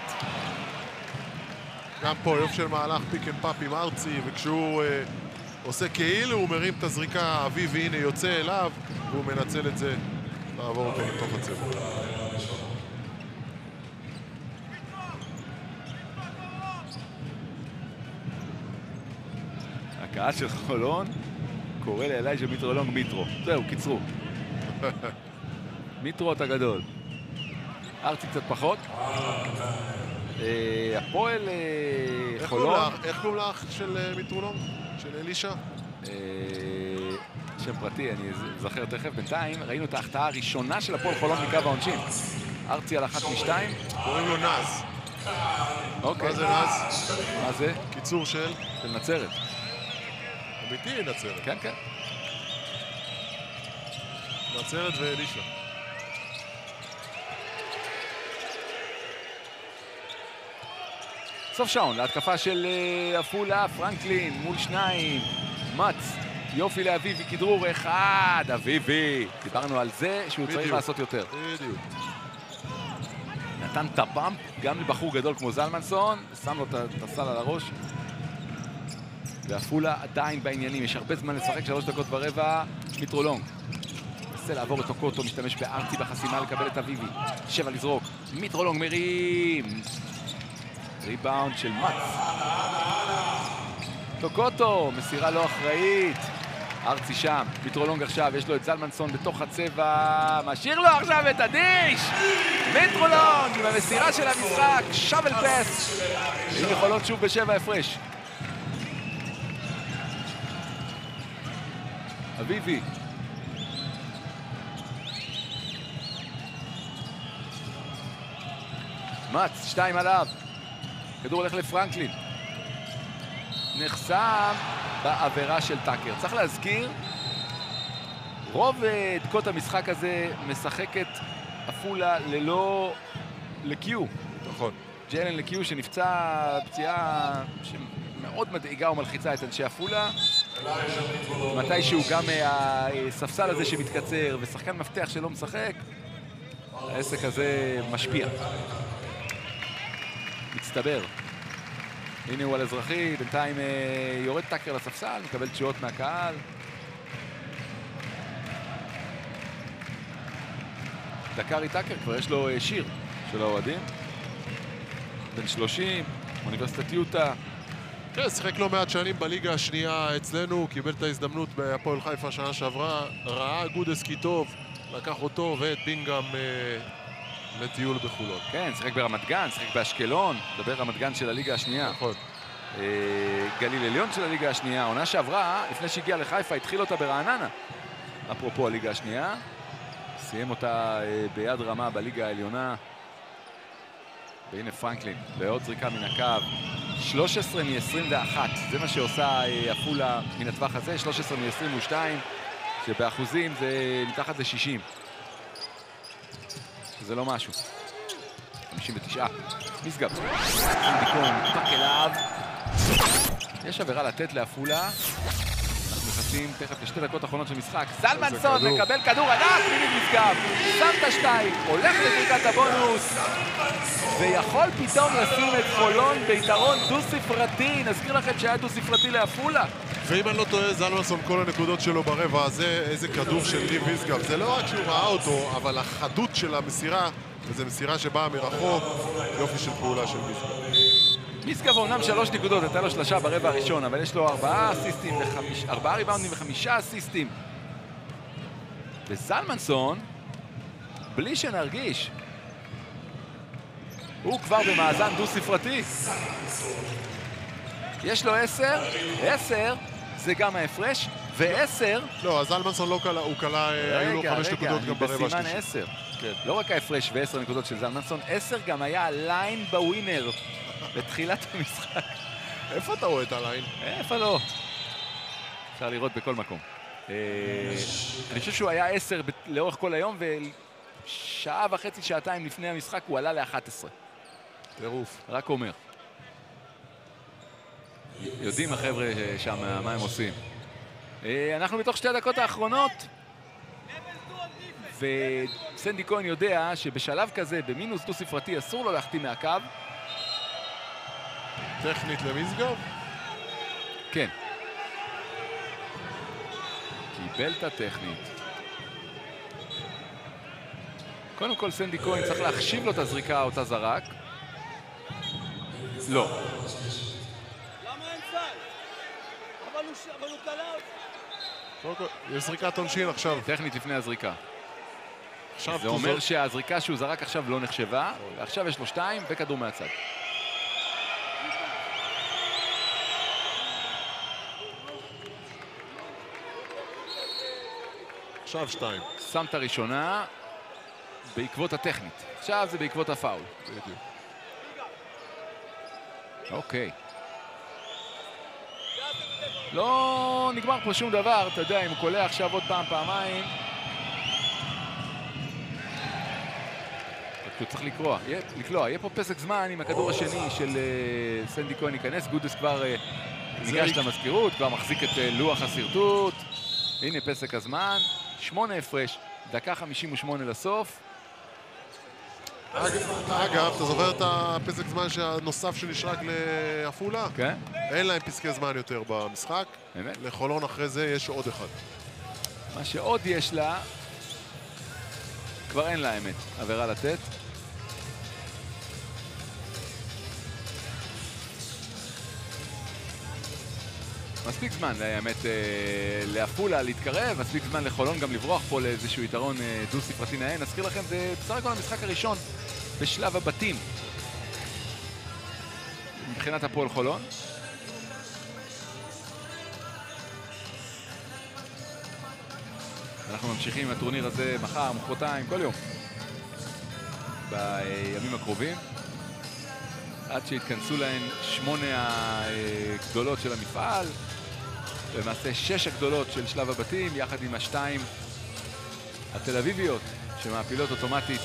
גם פה יופי של מהלך פיק אנד פאפ עם ארצי, וכשהוא עושה כאילו הוא מרים את הזריקה, אביב והנה יוצא אליו, והוא מנצל את זה לעבור אותו לתוך הצבע. הקהל של חולון קורא לאלייג'ה מיטרולונג מיטרו. זהו, קיצרו. מיטרו אתה גדול. ארצי קצת פחות. הפועל חולון. איך קוראים לאח של מיטרולונג? של אלישה? שם פרטי, אני זוכר תכף. בינתיים ראינו את ההחטאה הראשונה של הפועל חולון מקו העונשין. ארצי על 1 מ-2. קוראים לו נז. אוקיי. מה זה נז? מה זה? קיצור של נצרת. אמיתי נצרת. כן, כן. נצרת ואלישה. סוף שעון להתקפה של עפולה, פרנקלין מול שניים, מצ, יופי לאביבי, כדרור אחד, אביבי. דיברנו על זה שהוא צריך לעשות יותר. בדיוק. נתן את הבאמפ גם לבחור גדול כמו זלמנסון, שם לו את הסל על הראש. ועפולה עדיין בעניינים, יש הרבה זמן לשחק, 3 דקות ורבע, מיטרולונג. מנסה לעבור את טוקוטו, משתמש בארצי בחסימה לקבל את אביבי. 7 לזרוק, מיטרולונג מרים. ריבאונד של מצ. טוקוטו, מסירה לא אחראית. ארצי שם, מיטרולונג עכשיו, יש לו את זלמנסון בתוך הצבע. משאיר לו עכשיו את הדיש! מיטרולונג עם המסירה של המשחק, שבל פס. הם יכולות שוב ב7 הפרש. אביבי. מצ, 2 עליו. כדור הולך לפרנקלין. נחסם בעבירה של טאקר. צריך להזכיר, רוב דקות המשחק הזה משחקת עפולה ללא לקיו. נכון. ג'יילן לקיו שנפצע פציעה שמאוד מדאיגה ומלחיצה את אנשי עפולה. מתישהו גם הספסל הזה שמתקצר ושחקן מפתח שלא משחק, העסק הזה משפיע. מצטבר. הנה הוא על אזרחי, בינתיים יורד טאקר לספסל, מקבל תשואות מהקהל. דקארי טאקר, כבר יש לו שיר של האוהדים. בן 30, אוניברסיטת יוטה. כן, שיחק לא מעט שנים בליגה השנייה אצלנו, קיבל את ההזדמנות בהפועל חיפה שנה שעברה, ראה גודסקי טוב, לקח אותו ואת בינגהם לטיול בחולון. כן, שיחק ברמת גן, שיחק באשקלון, מדבר רמת גן של הליגה השנייה. נכון. גליל עליון של הליגה השנייה. עונה שעברה, לפני שהגיע לחיפה, התחיל אותה ברעננה. אפרופו הליגה השנייה. סיים אותה ביד רמה בליגה העליונה. והנה פרנקלין, בעוד זריקה מן הקו. 13 מ-21, זה מה שעושה עפולה מן הטווח הזה. 13 מ-22, שבאחוזים זה מתחת ל-60. זה לא משהו. 59. משגב. דיקון, נדפק אליו. יש עבירה לתת לעפולה. אנחנו נכנסים תכף לשתי דקות האחרונות של משחק. זלמנסון מקבל כדור ענק, מימין משגב. שם את השתיים, הולך לזריקת הבונוס. ויכול פתאום לשים את חולון ביתרון דו-ספרתי. נזכיר לכם שהיה דו-ספרתי לעפולה. ואם אני לא טועה, זלמנסון כל הנקודות שלו ברבע הזה, איזה כדור של ניב משגב. זה לא רק שהוא ראה אותו, אבל החדות של המסירה, וזו מסירה שבאה מרחוק, יופי של פעולה של משגב. משגב אומנם 3 נקודות, הייתה לו שלשה ברבע הראשון, אבל יש לו 4 אסיסטים, 4 ריבאונדים ו5 אסיסטים. וזלמנסון, בלי שנרגיש, הוא כבר במאזן דו-ספרתי. יש לו 10, 10 זה גם ההפרש, ו10... לא, אז זלמנסון לא קלה, הוא קלה, היו לו 5 נקודות גם ברבע השלישי. בסימן 10. כן. לא רק ההפרש ו10 נקודות של זלמנסון, 10 גם היה הליין בווינר בתחילת המשחק. איפה אתה רואה את הליין? איפה לא? אפשר לראות בכל מקום. אני חושב שהוא היה 10 לאורך כל היום, ושעה וחצי, שעתיים לפני המשחק הוא עלה ל-11. טירוף. רק אומר. יודעים החבר'ה שם מה הם עושים. אנחנו בתוך 2 הדקות האחרונות, וסנדי כהן יודע שבשלב כזה, במינוס דו-ספרתי, אסור לו להחטיא מהקו. טכנית למשגב? כן. קיבל את הטכנית. קודם כל סנדי כהן צריך להחשיב לו את הזריקה אותה זרק. לא. למה אין סל? אבל הוא קלע. יש זריקת עונשין עכשיו. טכנית לפני הזריקה. עכשיו זה אומר שהזריקה שהוא זרק עכשיו לא נחשבה, ועכשיו יש לו 2 וכדור מהצד. עכשיו 2. שם את הראשונה בעקבות הטכנית. עכשיו זה בעקבות הפאול. בדיוק. אוקיי. לא נגמר פה שום דבר, אתה יודע, אם הוא קולע עכשיו עוד פעם, פעמיים. הוא צריך לקלוע. יהיה פה פסק זמן עם הכדור השני של סנדי כהן ייכנס. גודס כבר ניגש למזכירות, כבר מחזיק את לוח הסרטוט. הנה פסק הזמן, 8 הפרש, דקה 58 לסוף. אגב, אתה זוכר את הפסק זמן הנוסף שנשרק לעפולה? כן. אין להם פסקי זמן יותר במשחק. באמת? לחולון אחרי זה יש עוד אחד. מה שעוד יש לה, כבר אין לה האמת, עבירה לתת. מספיק זמן, האמת, לעפולה להתקרב, מספיק זמן לחולון גם לברוח פה לאיזשהו יתרון דו-ספרתי נאה. נזכיר לכם, זה בסך הכל המשחק הראשון בשלב הבתים מבחינת הפועל חולון. אנחנו ממשיכים עם הטורניר הזה מחר, מחרתיים, כל יום בימים הקרובים עד שהתכנסו להן 8 הגדולות של המפעל, למעשה 6 הגדולות של שלב הבתים יחד עם 2 התל אביביות שמעפילות אוטומטית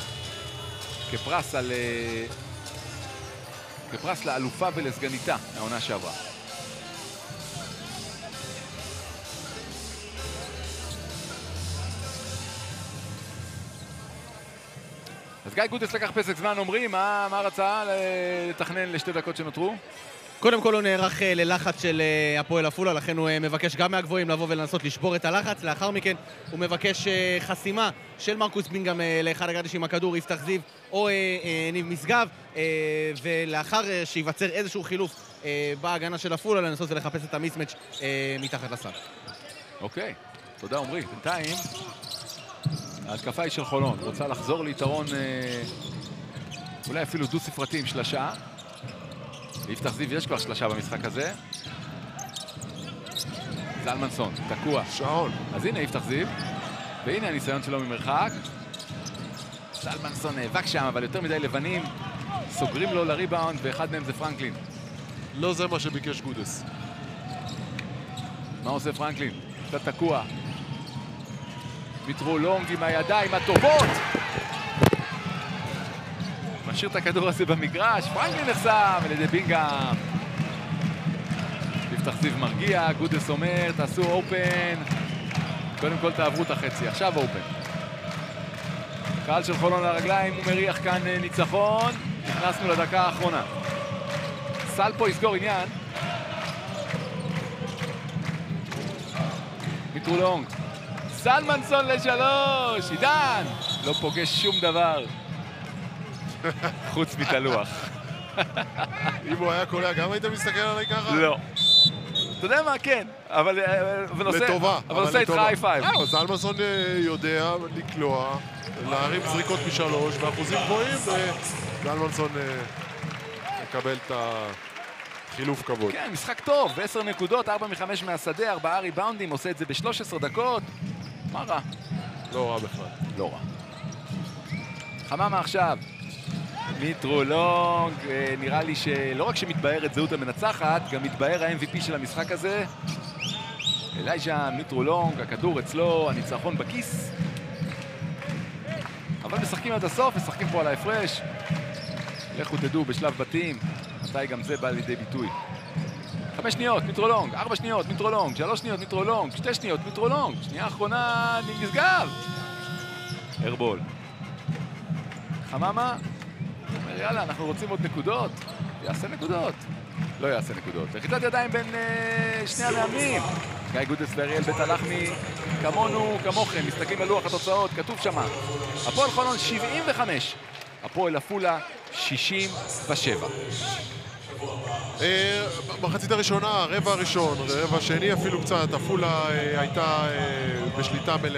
כפרס לאלופה ולסגניתה מהעונה שעברה. אז גיא גודס לקח פסק זמן, אומרים, מה רצה לתכנן לשתי דקות שנותרו? קודם כל הוא נערך ללחץ של הפועל עפולה, לכן הוא מבקש גם מהגבוהים לבוא ולנסות לשבור את הלחץ. לאחר מכן הוא מבקש חסימה של מרקוס בינגהם לאחד הגרדיש עם הכדור, יפתח זיו או ניב משגב, ולאחר שיווצר איזשהו חילוף בהגנה של עפולה, לנסות ולחפש את המיסמץ' מתחת לסל. אוקיי, תודה עומרי. בינתיים ההתקפה היא של חולון, רוצה לחזור ליתרון אולי אפילו דו-ספרתי עם שלשה. ליפתח זיו יש כבר שלשה במשחק הזה. זלמנסון, תקוע. שעון. אז הנה יפתח זיו, והנה הניסיון שלו ממרחק. זלמנסון נאבק שם, אבל יותר מדי לבנים. סוגרים לו לריבאונד, ואחד מהם זה פרנקלין. לא זה מה שביקש גודס. מה עושה פרנקלין? קצת תקוע. מיטרו לונג עם הידיים הטובות. משאיר את הכדור הזה במגרש, פרנקלין נחסם על ידי בינגהם. יפתח זיו מרגיע, גודס אומר, תעשו אופן. קודם כל תעברו את החצי, עכשיו אופן. קהל של חולון לרגליים, הוא מריח כאן ניצחון. נכנסנו לדקה האחרונה. סל פה יסגור עניין. מיטרו לונג. זלמנסון ל3, עידן! לא פוגש שום דבר. חוץ מתלוח. אם הוא היה קולע, גם היית מסתכל עליי ככה? לא. אתה יודע מה? כן. אבל לטובה. אבל עושה איתך היי פייב. זלמנסון יודע לקלוע, להרים זריקות מ3 באחוזים גבוהים, וזלמנסון מקבל את החילוף כבוד. כן, משחק טוב, ב10 נקודות, 4 מ5 מהשדה, 4 ריבאונדים, עושה את זה ב13 דקות. מה רע? לא רע בכלל. לא רע. חממה עכשיו. מיטרו לונג, נראה לי שלא רק שמתבהרת זהות המנצחת, גם מתבהר ה-MVP של המשחק הזה. אלייג'ה, מיטרו לונג, הכדור אצלו, הניצחון בכיס. אבל משחקים עד הסוף, משחקים פה על ההפרש. לכו תדעו בשלב בתים, מתי גם זה בא לידי ביטוי. 5 שניות, מיטרו לונג, 4 שניות, מיטרו לונג, 3 שניות, מיטרו לונג, 2 שניות, מיטרו לונג, שנייה אחרונה, נשגב. הרבול. חממה, אומר יאללה, אנחנו רוצים עוד נקודות. יעשה נקודות. לא יעשה נקודות. לחיצת ידיים בין שני המאמנים. גיא גודס ואריאל בית הלחמי, כמונו, כמוכם, מסתכלים על לוח התוצאות, כתוב שמה. הפועל חולון 75, הפועל עפולה 67. מחצית הראשונה, רבע הראשון, רבע שני אפילו קצת, עפולה הייתה בשליטה מלאה.